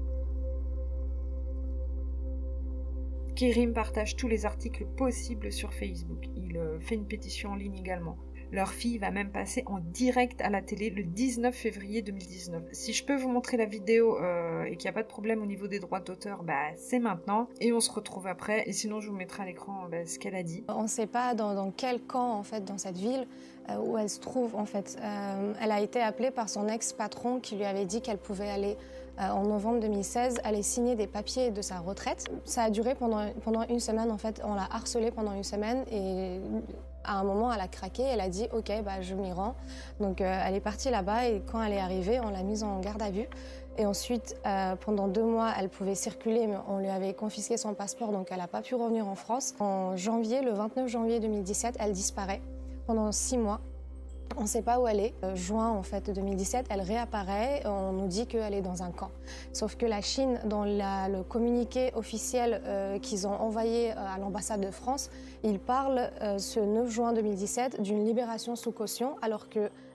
Kerim partage tous les articles possibles sur Facebook. Il euh, fait une pétition en ligne également. Leur fille va même passer en direct à la télé le dix-neuf février deux mille dix-neuf. Si je peux vous montrer la vidéo euh, et qu'il n'y a pas de problème au niveau des droits d'auteur, bah, c'est maintenant. Et on se retrouve après. Et sinon, je vous mettrai à l'écran bah, ce qu'elle a dit. On ne sait pas dans, dans quel camp, en fait, dans cette ville, euh, où elle se trouve, en fait. Euh, elle a été appelée par son ex-patron qui lui avait dit qu'elle pouvait aller, euh, en novembre deux mille seize, aller signer des papiers de sa retraite. Ça a duré pendant, pendant une semaine, en fait. On l'a harcelée pendant une semaine et... À un moment, elle a craqué, elle a dit « Ok, bah, je m'y rends ». Donc, euh, elle est partie là-bas et quand elle est arrivée, on l'a mise en garde à vue. Et ensuite, euh, pendant deux mois, elle pouvait circuler, mais on lui avait confisqué son passeport, donc elle n'a pas pu revenir en France. En janvier, le vingt-neuf janvier deux mille dix-sept, elle disparaît pendant six mois. On ne sait pas où elle est. Euh, juin en fait, deux mille dix-sept, elle réapparaît. On nous dit qu'elle est dans un camp. Sauf que la Chine, dans la, le communiqué officiel euh, qu'ils ont envoyé à l'ambassade de France, ils parlent euh, ce neuf juin deux mille dix-sept d'une libération sous caution, alors que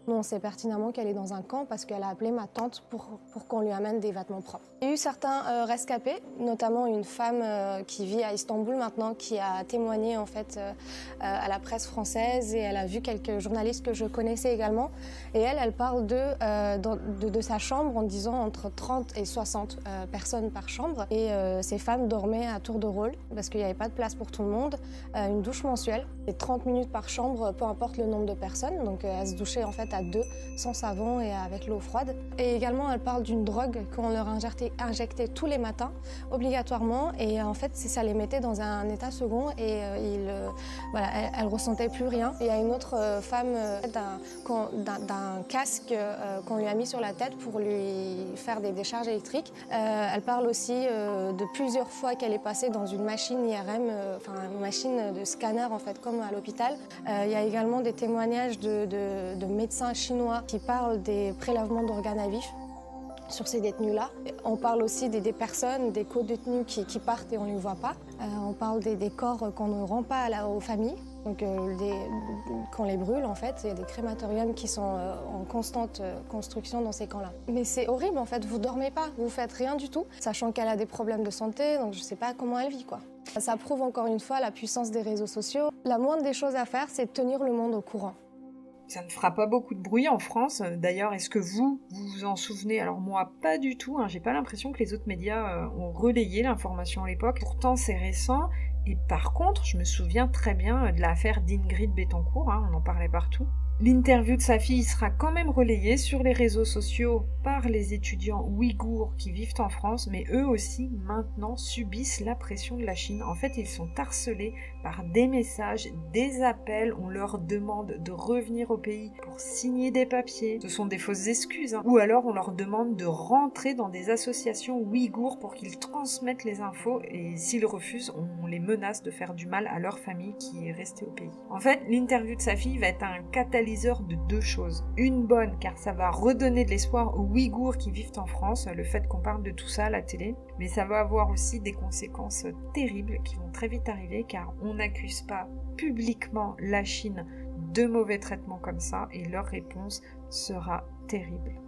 Nous, on sait pertinemment qu'elle est dans un camp parce qu'elle a appelé ma tante pour, pour qu'on lui amène des vêtements propres. Il y a eu certains euh, rescapés, notamment une femme euh, qui vit à Istanbul maintenant, qui a témoigné en fait euh, à la presse française et elle a vu quelques journalistes que je connaissais également. Et elle, elle parle de, euh, de, de sa chambre en disant entre trente et soixante euh, personnes par chambre. Et euh, ces femmes dormaient à tour de rôle parce qu'il n'y avait pas de place pour tout le monde. Euh, une douche mensuelle, et trente minutes par chambre, peu importe le nombre de personnes. Donc euh, elle se douchait en fait à deux, sans savon et avec l'eau froide. Et également, elle parle d'une drogue qu'on leur injectait, injectait tous les matins, obligatoirement. Et en fait, ça les mettait dans un état second et euh, il, euh, voilà, elle ne ressentait plus rien. Et il y a une autre euh, femme euh, d'un, d'un casque euh, qu'on lui a mis sur la tête pour lui faire des décharges électriques. Euh, elle parle aussi euh, de plusieurs fois qu'elle est passée dans une machine I R M, euh, enfin une machine de scanner en fait, comme à l'hôpital. Euh, il y a également des témoignages de, de, de médecins chinois qui parlent des prélèvements d'organes à vif sur ces détenus-là. On parle aussi des, des personnes, des co-détenus qui, qui partent et on ne les voit pas. Euh, on parle des, des corps qu'on ne rend pas à la, aux familles. Donc, euh, des, qu'on les brûle, en fait, il y a des crématoriums qui sont euh, en constante euh, construction dans ces camps-là. Mais c'est horrible, en fait, vous dormez pas, vous faites rien du tout, sachant qu'elle a des problèmes de santé, donc je sais pas comment elle vit, quoi. Ça prouve encore une fois la puissance des réseaux sociaux. La moindre des choses à faire, c'est de tenir le monde au courant. Ça ne fera pas beaucoup de bruit en France. D'ailleurs, est-ce que vous, vous vous en souvenez? Alors moi, pas du tout. Hein. J'ai pas l'impression que les autres médias euh, ont relayé l'information à l'époque. Pourtant, c'est récent. Et par contre, je me souviens très bien de l'affaire d'Ingrid Betancourt. Hein. On en parlait partout. L'interview de sa fille sera quand même relayée sur les réseaux sociaux par les étudiants ouïghours qui vivent en France, mais eux aussi maintenant subissent la pression de la Chine. En fait, ils sont harcelés par des messages, des appels, on leur demande de revenir au pays pour signer des papiers. Ce sont des fausses excuses, hein. Ou alors on leur demande de rentrer dans des associations ouïghours pour qu'ils transmettent les infos et s'ils refusent, on les menace de faire du mal à leur famille qui est restée au pays. En fait, l'interview de sa fille va être un catalyseur de deux choses. Une bonne, car ça va redonner de l'espoir aux Ouïghours qui vivent en France, le fait qu'on parle de tout ça à la télé, mais ça va avoir aussi des conséquences terribles qui vont très vite arriver, car on n'accuse pas publiquement la Chine de mauvais traitements comme ça, et leur réponse sera terrible.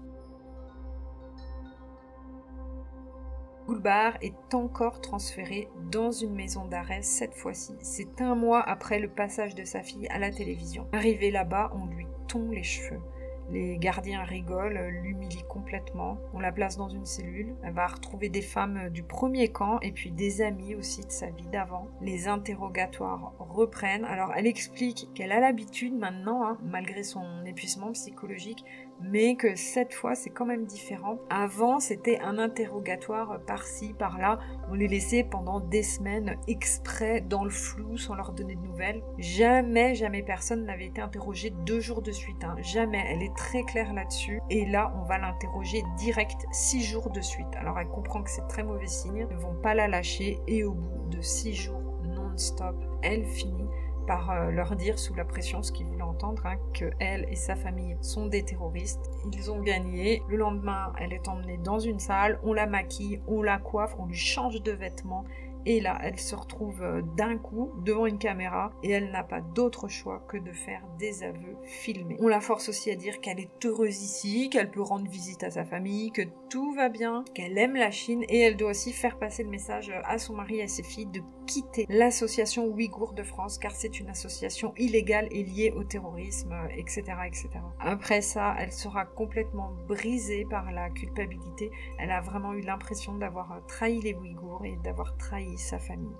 Gulbar est encore transféré dans une maison d'arrêt cette fois-ci. C'est un mois après le passage de sa fille à la télévision. Arrivé là-bas, on lui tond les cheveux. Les gardiens rigolent, l'humilient complètement. On la place dans une cellule. Elle va retrouver des femmes du premier camp et puis des amis aussi de sa vie d'avant. Les interrogatoires reprennent. Alors elle explique qu'elle a l'habitude maintenant, hein, malgré son épuisement psychologique, mais que cette fois c'est quand même différent. Avant c'était un interrogatoire par-ci, par-là. On les laissait pendant des semaines exprès dans le flou sans leur donner de nouvelles. Jamais, jamais personne n'avait été interrogé deux jours de suite. Hein. Jamais. Elle est très claire là-dessus. Et là, on va l'interroger direct six jours de suite. Alors elle comprend que c'est très mauvais signe. Ils ne vont pas la lâcher et au bout de six jours non-stop, elle finit par euh, leur dire sous la pression ce qu'ils voulaient entendre, hein, que elle et sa famille sont des terroristes. Ils ont gagné. Le lendemain, elle est emmenée dans une salle, on la maquille, on la coiffe, on lui change de vêtements. Et là, elle se retrouve d'un coup devant une caméra et elle n'a pas d'autre choix que de faire des aveux filmés. On la force aussi à dire qu'elle est heureuse ici, qu'elle peut rendre visite à sa famille, que tout va bien, qu'elle aime la Chine et elle doit aussi faire passer le message à son mari et à ses filles de quitter l'association Ouïghour de France car c'est une association illégale et liée au terrorisme, et cetera, et cetera. Après ça, elle sera complètement brisée par la culpabilité. Elle a vraiment eu l'impression d'avoir trahi les Ouïghours et d'avoir trahi sa famille.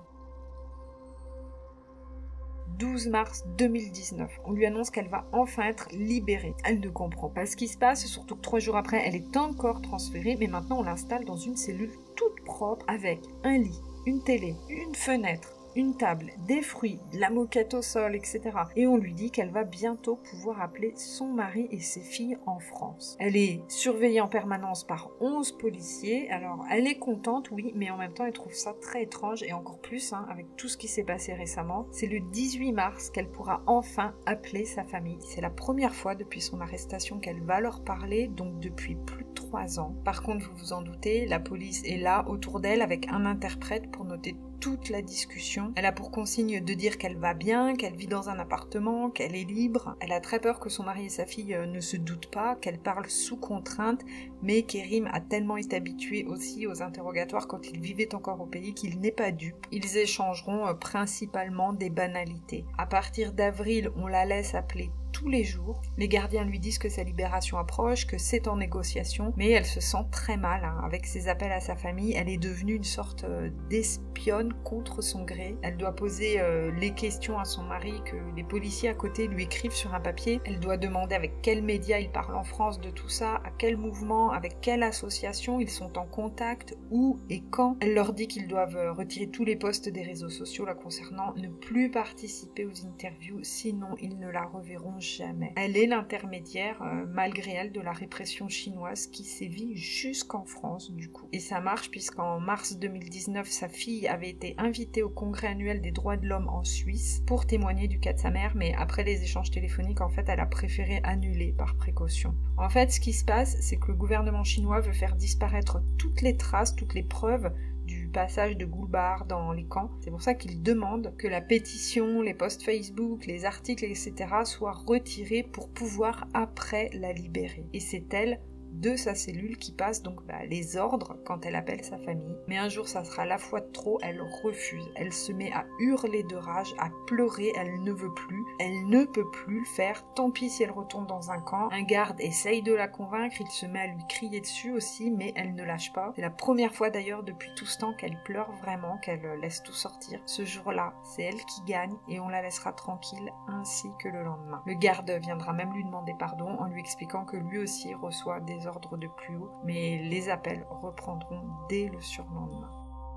douze mars deux mille dix-neuf, on lui annonce qu'elle va enfin être libérée. Elle ne comprend pas ce qui se passe, surtout que trois jours après, elle est encore transférée, mais maintenant on l'installe dans une cellule toute propre avec un lit, une télé, une fenêtre, une table, des fruits, de la moquette au sol, et cetera. Et on lui dit qu'elle va bientôt pouvoir appeler son mari et ses filles en France. Elle est surveillée en permanence par onze policiers. Alors, elle est contente, oui, mais en même temps, elle trouve ça très étrange et encore plus, hein, avec tout ce qui s'est passé récemment. C'est le dix-huit mars qu'elle pourra enfin appeler sa famille. C'est la première fois depuis son arrestation qu'elle va leur parler, donc depuis plus de trois ans. Par contre, vous vous en doutez, la police est là autour d'elle avec un interprète pour noter toute la discussion. Elle a pour consigne de dire qu'elle va bien, qu'elle vit dans un appartement, qu'elle est libre. Elle a très peur que son mari et sa fille ne se doutent pas, qu'elle parle sous contrainte, mais Kerim a tellement été habitué aussi aux interrogatoires quand il vivait encore au pays qu'il n'est pas dupe. Ils échangeront principalement des banalités. À partir d'avril, on la laisse appeler tous les jours. Les gardiens lui disent que sa libération approche, que c'est en négociation, mais elle se sent très mal hein. Avec ses appels à sa famille. Elle est devenue une sorte euh, d'espionne contre son gré. Elle doit poser euh, les questions à son mari que les policiers à côté lui écrivent sur un papier. Elle doit demander avec quels médias il parle en France de tout ça, à quel mouvement, avec quelle association ils sont en contact, où et quand. Elle leur dit qu'ils doivent retirer tous les posts des réseaux sociaux la concernant, ne plus participer aux interviews, sinon ils ne la reverront jamais. Elle est l'intermédiaire, euh, malgré elle, de la répression chinoise qui sévit jusqu'en France, du coup. Et ça marche puisqu'en mars deux mille dix-neuf, sa fille avait été invitée au congrès annuel des droits de l'homme en Suisse pour témoigner du cas de sa mère, mais après les échanges téléphoniques, en fait, elle a préféré annuler par précaution. En fait, ce qui se passe, c'est que le gouvernement chinois veut faire disparaître toutes les traces, toutes les preuves du passage de Gulbar dans les camps. C'est pour ça qu'il demande que la pétition, les posts Facebook, les articles, et cetera soient retirés pour pouvoir après la libérer. Et c'est elle, de sa cellule, qui passe donc bah, les ordres quand elle appelle sa famille. Mais un jour, ça sera la fois de trop, elle refuse. Elle se met à hurler de rage, à pleurer, elle ne veut plus. Elle ne peut plus le faire, tant pis si elle retourne dans un camp. Un garde essaye de la convaincre, il se met à lui crier dessus aussi, mais elle ne lâche pas. C'est la première fois d'ailleurs depuis tout ce temps qu'elle pleure vraiment, qu'elle laisse tout sortir. Ce jour-là, c'est elle qui gagne et on la laissera tranquille, ainsi que le lendemain. Le garde viendra même lui demander pardon en lui expliquant que lui aussi reçoit des ordres de plus haut, mais les appels reprendront dès le surlendemain.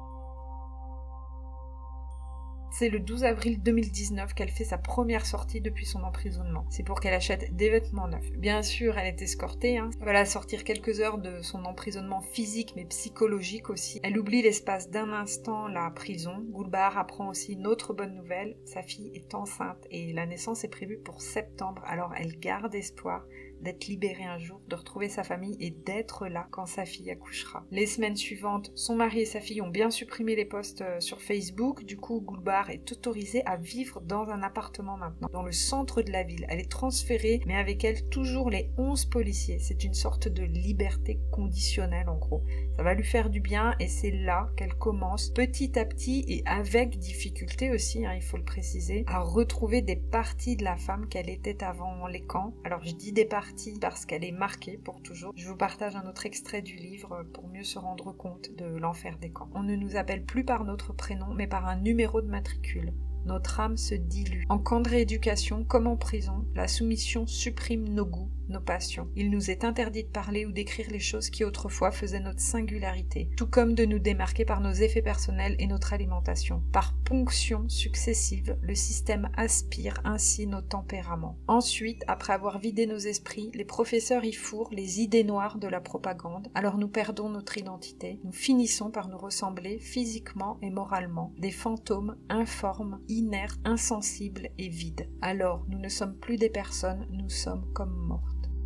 C'est le douze avril deux mille dix-neuf qu'elle fait sa première sortie depuis son emprisonnement. C'est pour qu'elle achète des vêtements neufs. Bien sûr, elle est escortée. Hein. Elle va sortir quelques heures de son emprisonnement physique, mais psychologique aussi. Elle oublie l'espace d'un instant la prison. Gulbar apprend aussi une autre bonne nouvelle. Sa fille est enceinte et la naissance est prévue pour septembre. Alors elle garde espoir d'être libérée un jour, de retrouver sa famille et d'être là quand sa fille accouchera. Les semaines suivantes, son mari et sa fille ont bien supprimé les posts sur Facebook. Du coup, Gulbar est autorisée à vivre dans un appartement maintenant, dans le centre de la ville. Elle est transférée, mais avec elle toujours les onze policiers. C'est une sorte de liberté conditionnelle en gros. Ça va lui faire du bien et c'est là qu'elle commence petit à petit et avec difficulté aussi, hein, il faut le préciser, à retrouver des parties de la femme qu'elle était avant les camps. Alors je dis des parties parce qu'elle est marquée pour toujours. Je vous partage un autre extrait du livre pour mieux se rendre compte de l'enfer des camps. On ne nous appelle plus par notre prénom, mais par un numéro de matricule. Notre âme se dilue. En camp de rééducation, comme en prison, la soumission supprime nos goûts, nos passions. Il nous est interdit de parler ou d'écrire les choses qui autrefois faisaient notre singularité, tout comme de nous démarquer par nos effets personnels et notre alimentation. Par ponction successive, le système aspire ainsi nos tempéraments. Ensuite, après avoir vidé nos esprits, les professeurs y fourrent les idées noires de la propagande, alors nous perdons notre identité, nous finissons par nous ressembler physiquement et moralement, des fantômes informes, inertes, insensibles et vides. Alors, nous ne sommes plus des personnes, nous sommes comme mortes.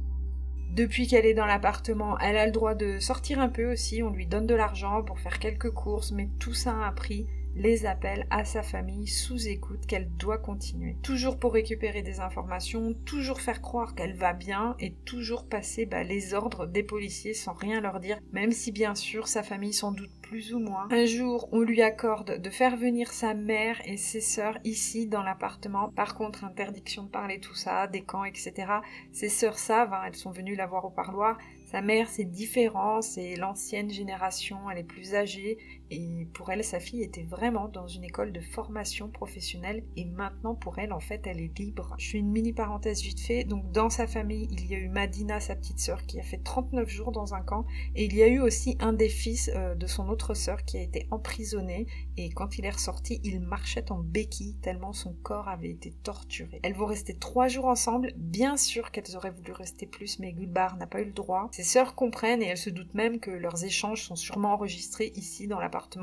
Depuis qu'elle est dans l'appartement, elle a le droit de sortir un peu aussi, on lui donne de l'argent pour faire quelques courses, mais tout ça a un prix. Les appels à sa famille sous écoute qu'elle doit continuer. Toujours pour récupérer des informations, toujours faire croire qu'elle va bien et toujours passer bah, les ordres des policiers sans rien leur dire, même si bien sûr sa famille s'en doute plus ou moins. Un jour, on lui accorde de faire venir sa mère et ses sœurs ici dans l'appartement. Par contre, interdiction de parler tout ça, des camps, et cetera. Ses sœurs savent, hein, elles sont venues la voir au parloir. Sa mère, c'est différent, c'est l'ancienne génération, elle est plus âgée et pour elle, sa fille était vraiment dans une école de formation professionnelle et maintenant pour elle, en fait, elle est libre. Je fais une mini parenthèse vite fait, donc dans sa famille, il y a eu Madina, sa petite sœur, qui a fait trente-neuf jours dans un camp et il y a eu aussi un des fils euh, de son autre sœur qui a été emprisonné et quand il est ressorti, il marchait en béquille tellement son corps avait été torturé. Elles vont rester trois jours ensemble, bien sûr qu'elles auraient voulu rester plus, mais Gulbar n'a pas eu le droit. Ses sœurs comprennent et elles se doutent même que leurs échanges sont sûrement enregistrés ici dans l'appartement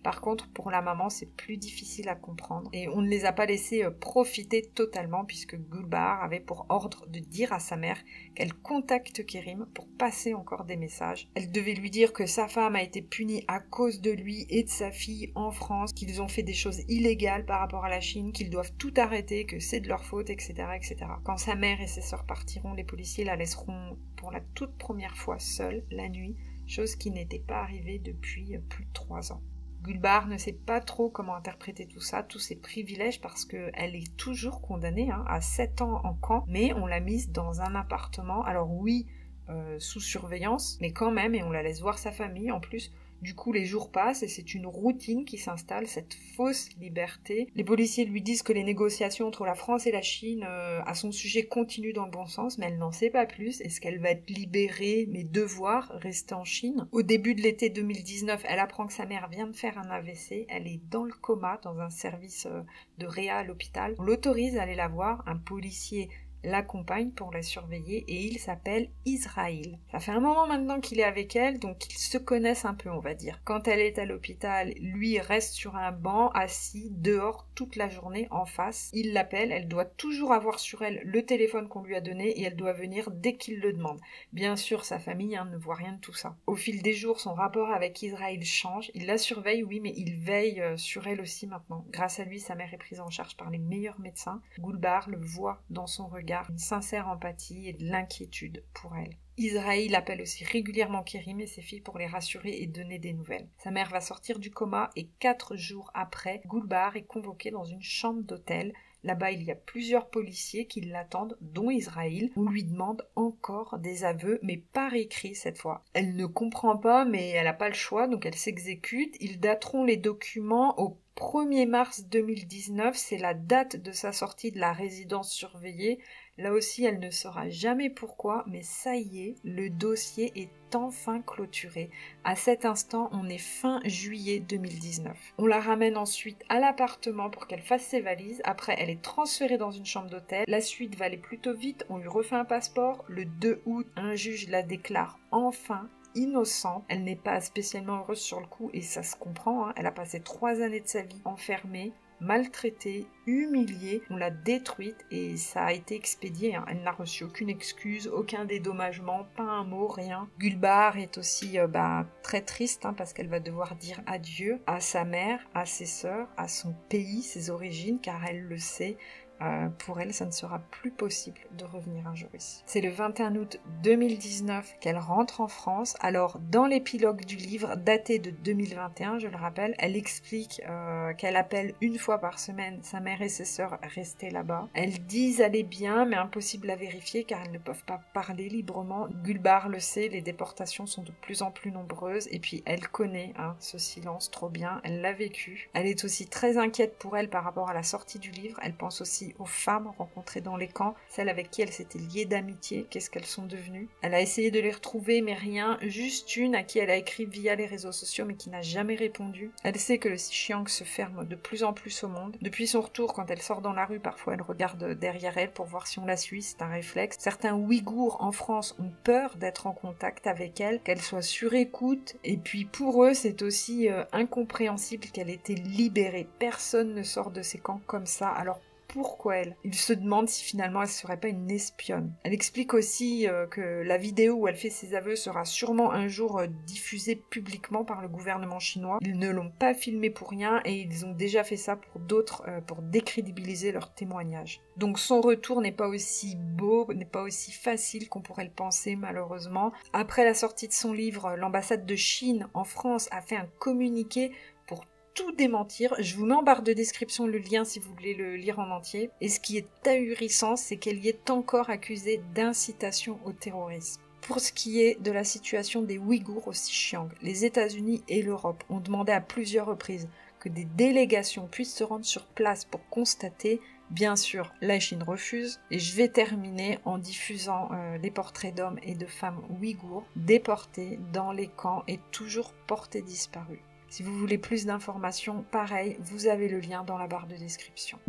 Par contre, pour la maman, c'est plus difficile à comprendre et on ne les a pas laissés profiter totalement puisque Gulbahar avait pour ordre de dire à sa mère qu'elle contacte Kerim pour passer encore des messages. Elle devait lui dire que sa femme a été punie à cause de lui et de sa fille en France, qu'ils ont fait des choses illégales par rapport à la Chine, qu'ils doivent tout arrêter, que c'est de leur faute, et cetera, et cetera. Quand sa mère et ses sœurs partiront, les policiers la laisseront pour la toute première fois seule la nuit, chose qui n'était pas arrivée depuis plus de trois ans. Gulbahar ne sait pas trop comment interpréter tout ça, tous ces privilèges, parce qu'elle est toujours condamnée hein, à sept ans en camp, mais on l'a mise dans un appartement, alors oui, euh, sous surveillance, mais quand même, et on la laisse voir sa famille en plus. Du coup, les jours passent et c'est une routine qui s'installe, cette fausse liberté. Les policiers lui disent que les négociations entre la France et la Chine euh, à son sujet continuent dans le bon sens, mais elle n'en sait pas plus. Est-ce qu'elle va être libérée, mais devoir rester en Chine? Au début de l'été deux mille dix-neuf, elle apprend que sa mère vient de faire un A V C. Elle est dans le coma, dans un service euh, de réa à l'hôpital. On l'autorise à aller la voir, un policier l'accompagne pour la surveiller et il s'appelle Israël. Ça fait un moment maintenant qu'il est avec elle, donc ils se connaissent un peu, on va dire. Quand elle est à l'hôpital, lui reste sur un banc, assis, dehors, toute la journée, en face. Il l'appelle, elle doit toujours avoir sur elle le téléphone qu'on lui a donné et elle doit venir dès qu'il le demande. Bien sûr, sa famille hein, ne voit rien de tout ça. Au fil des jours, son rapport avec Israël change. Il la surveille, oui, mais il veille sur elle aussi maintenant. Grâce à lui, sa mère est prise en charge par les meilleurs médecins. Gulbahar le voit dans son regard, une sincère empathie et de l'inquiétude pour elle. Israël appelle aussi régulièrement Kerim et ses filles pour les rassurer et donner des nouvelles. Sa mère va sortir du coma et quatre jours après, Gulbahar est convoquée dans une chambre d'hôtel. Là-bas, il y a plusieurs policiers qui l'attendent, dont Israël. On lui demande encore des aveux, mais par écrit cette fois. Elle ne comprend pas, mais elle n'a pas le choix, donc elle s'exécute. Ils dateront les documents au premier mars deux mille dix-neuf, c'est la date de sa sortie de la résidence surveillée. Là aussi, elle ne saura jamais pourquoi, mais ça y est, le dossier est enfin clôturé. À cet instant, on est fin juillet deux mille dix-neuf. On la ramène ensuite à l'appartement pour qu'elle fasse ses valises. Après, elle est transférée dans une chambre d'hôtel. La suite va aller plutôt vite. On lui refait un passeport. Le deux août, un juge la déclare enfin innocente. Elle n'est pas spécialement heureuse sur le coup et ça se comprend. Hein. Elle a passé trois années de sa vie enfermée, maltraitée, humiliée, on l'a détruite et ça a été expédié. Hein. Elle n'a reçu aucune excuse, aucun dédommagement, pas un mot, rien. Gulbahar est aussi euh, bah, très triste hein, parce qu'elle va devoir dire adieu à sa mère, à ses sœurs, à son pays, ses origines, car elle le sait. Euh, pour elle, ça ne sera plus possible de revenir un jour ici. C'est le vingt et un août deux mille dix-neuf qu'elle rentre en France. Alors, dans l'épilogue du livre, daté de deux mille vingt et un, je le rappelle, elle explique euh, qu'elle appelle une fois par semaine sa mère et ses sœurs restées là-bas. Elles disent aller bien, mais impossible à vérifier car elles ne peuvent pas parler librement. Gulbahar le sait, les déportations sont de plus en plus nombreuses et puis elle connaît hein, ce silence trop bien, elle l'a vécu. Elle est aussi très inquiète pour elle par rapport à la sortie du livre. Elle pense aussi aux femmes rencontrées dans les camps, celles avec qui elle s'était liée d'amitié, qu'est-ce qu'elles sont devenues. Elle a essayé de les retrouver, mais rien, juste une à qui elle a écrit via les réseaux sociaux, mais qui n'a jamais répondu. Elle sait que le Xinjiang se ferme de plus en plus au monde. Depuis son retour, quand elle sort dans la rue, parfois elle regarde derrière elle pour voir si on la suit, c'est un réflexe. Certains Ouïghours en France ont peur d'être en contact avec elle, qu'elle soit sur écoute, et puis pour eux, c'est aussi euh, incompréhensible qu'elle ait été libérée. Personne ne sort de ces camps comme ça, alors pourquoi elle? Il se demande si finalement elle serait pas une espionne. Elle explique aussi euh, que la vidéo où elle fait ses aveux sera sûrement un jour euh, diffusée publiquement par le gouvernement chinois. Ils ne l'ont pas filmée pour rien et ils ont déjà fait ça pour d'autres, euh, pour décrédibiliser leur témoignage. Donc son retour n'est pas aussi beau, n'est pas aussi facile qu'on pourrait le penser malheureusement. Après la sortie de son livre, l'ambassade de Chine en France a fait un communiqué pour tout démentir. Je vous mets en barre de description le lien si vous voulez le lire en entier. Et ce qui est ahurissant, c'est qu'elle y est encore accusée d'incitation au terrorisme. Pour ce qui est de la situation des Ouïghours au Xinjiang, les États-Unis et l'Europe ont demandé à plusieurs reprises que des délégations puissent se rendre sur place pour constater. Bien sûr, la Chine refuse et je vais terminer en diffusant euh, les portraits d'hommes et de femmes ouïghours déportés dans les camps et toujours portés disparus. Si vous voulez plus d'informations, pareil, vous avez le lien dans la barre de description.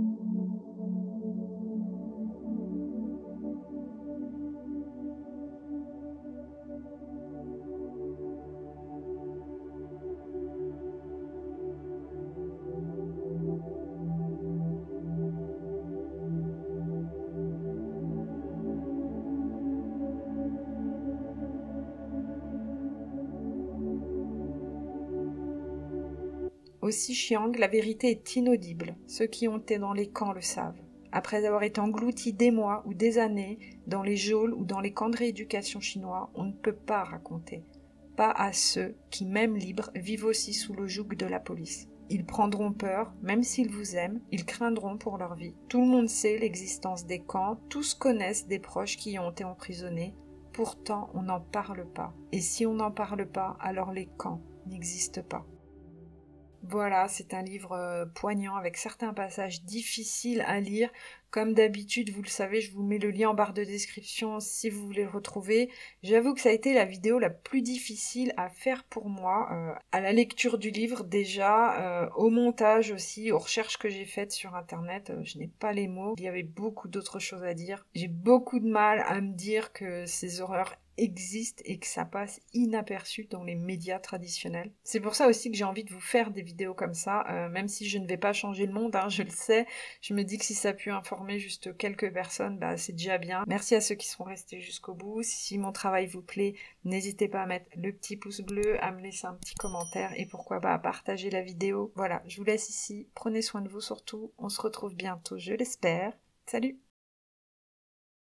Aussi Chiang, la vérité est inaudible. Ceux qui ont été dans les camps le savent. Après avoir été engloutis des mois ou des années dans les geôles ou dans les camps de rééducation chinois, on ne peut pas raconter. Pas à ceux qui, même libres, vivent aussi sous le joug de la police. Ils prendront peur, même s'ils vous aiment, ils craindront pour leur vie. Tout le monde sait l'existence des camps, tous connaissent des proches qui y ont été emprisonnés, pourtant on n'en parle pas. Et si on n'en parle pas, alors les camps n'existent pas. Voilà, c'est un livre euh, poignant avec certains passages difficiles à lire. Comme d'habitude, vous le savez, je vous mets le lien en barre de description si vous voulez le retrouver. J'avoue que ça a été la vidéo la plus difficile à faire pour moi, euh, à la lecture du livre déjà, euh, au montage aussi, aux recherches que j'ai faites sur internet, euh, je n'ai pas les mots. Il y avait beaucoup d'autres choses à dire. J'ai beaucoup de mal à me dire que ces horreurs existe et que ça passe inaperçu dans les médias traditionnels. C'est pour ça aussi que j'ai envie de vous faire des vidéos comme ça, euh, même si je ne vais pas changer le monde, hein, je le sais, je me dis que si ça a pu informer juste quelques personnes, bah, c'est déjà bien. Merci à ceux qui sont restés jusqu'au bout. Si mon travail vous plaît, n'hésitez pas à mettre le petit pouce bleu, à me laisser un petit commentaire et pourquoi pas à partager la vidéo. Voilà, je vous laisse ici, prenez soin de vous surtout, on se retrouve bientôt, je l'espère. Salut!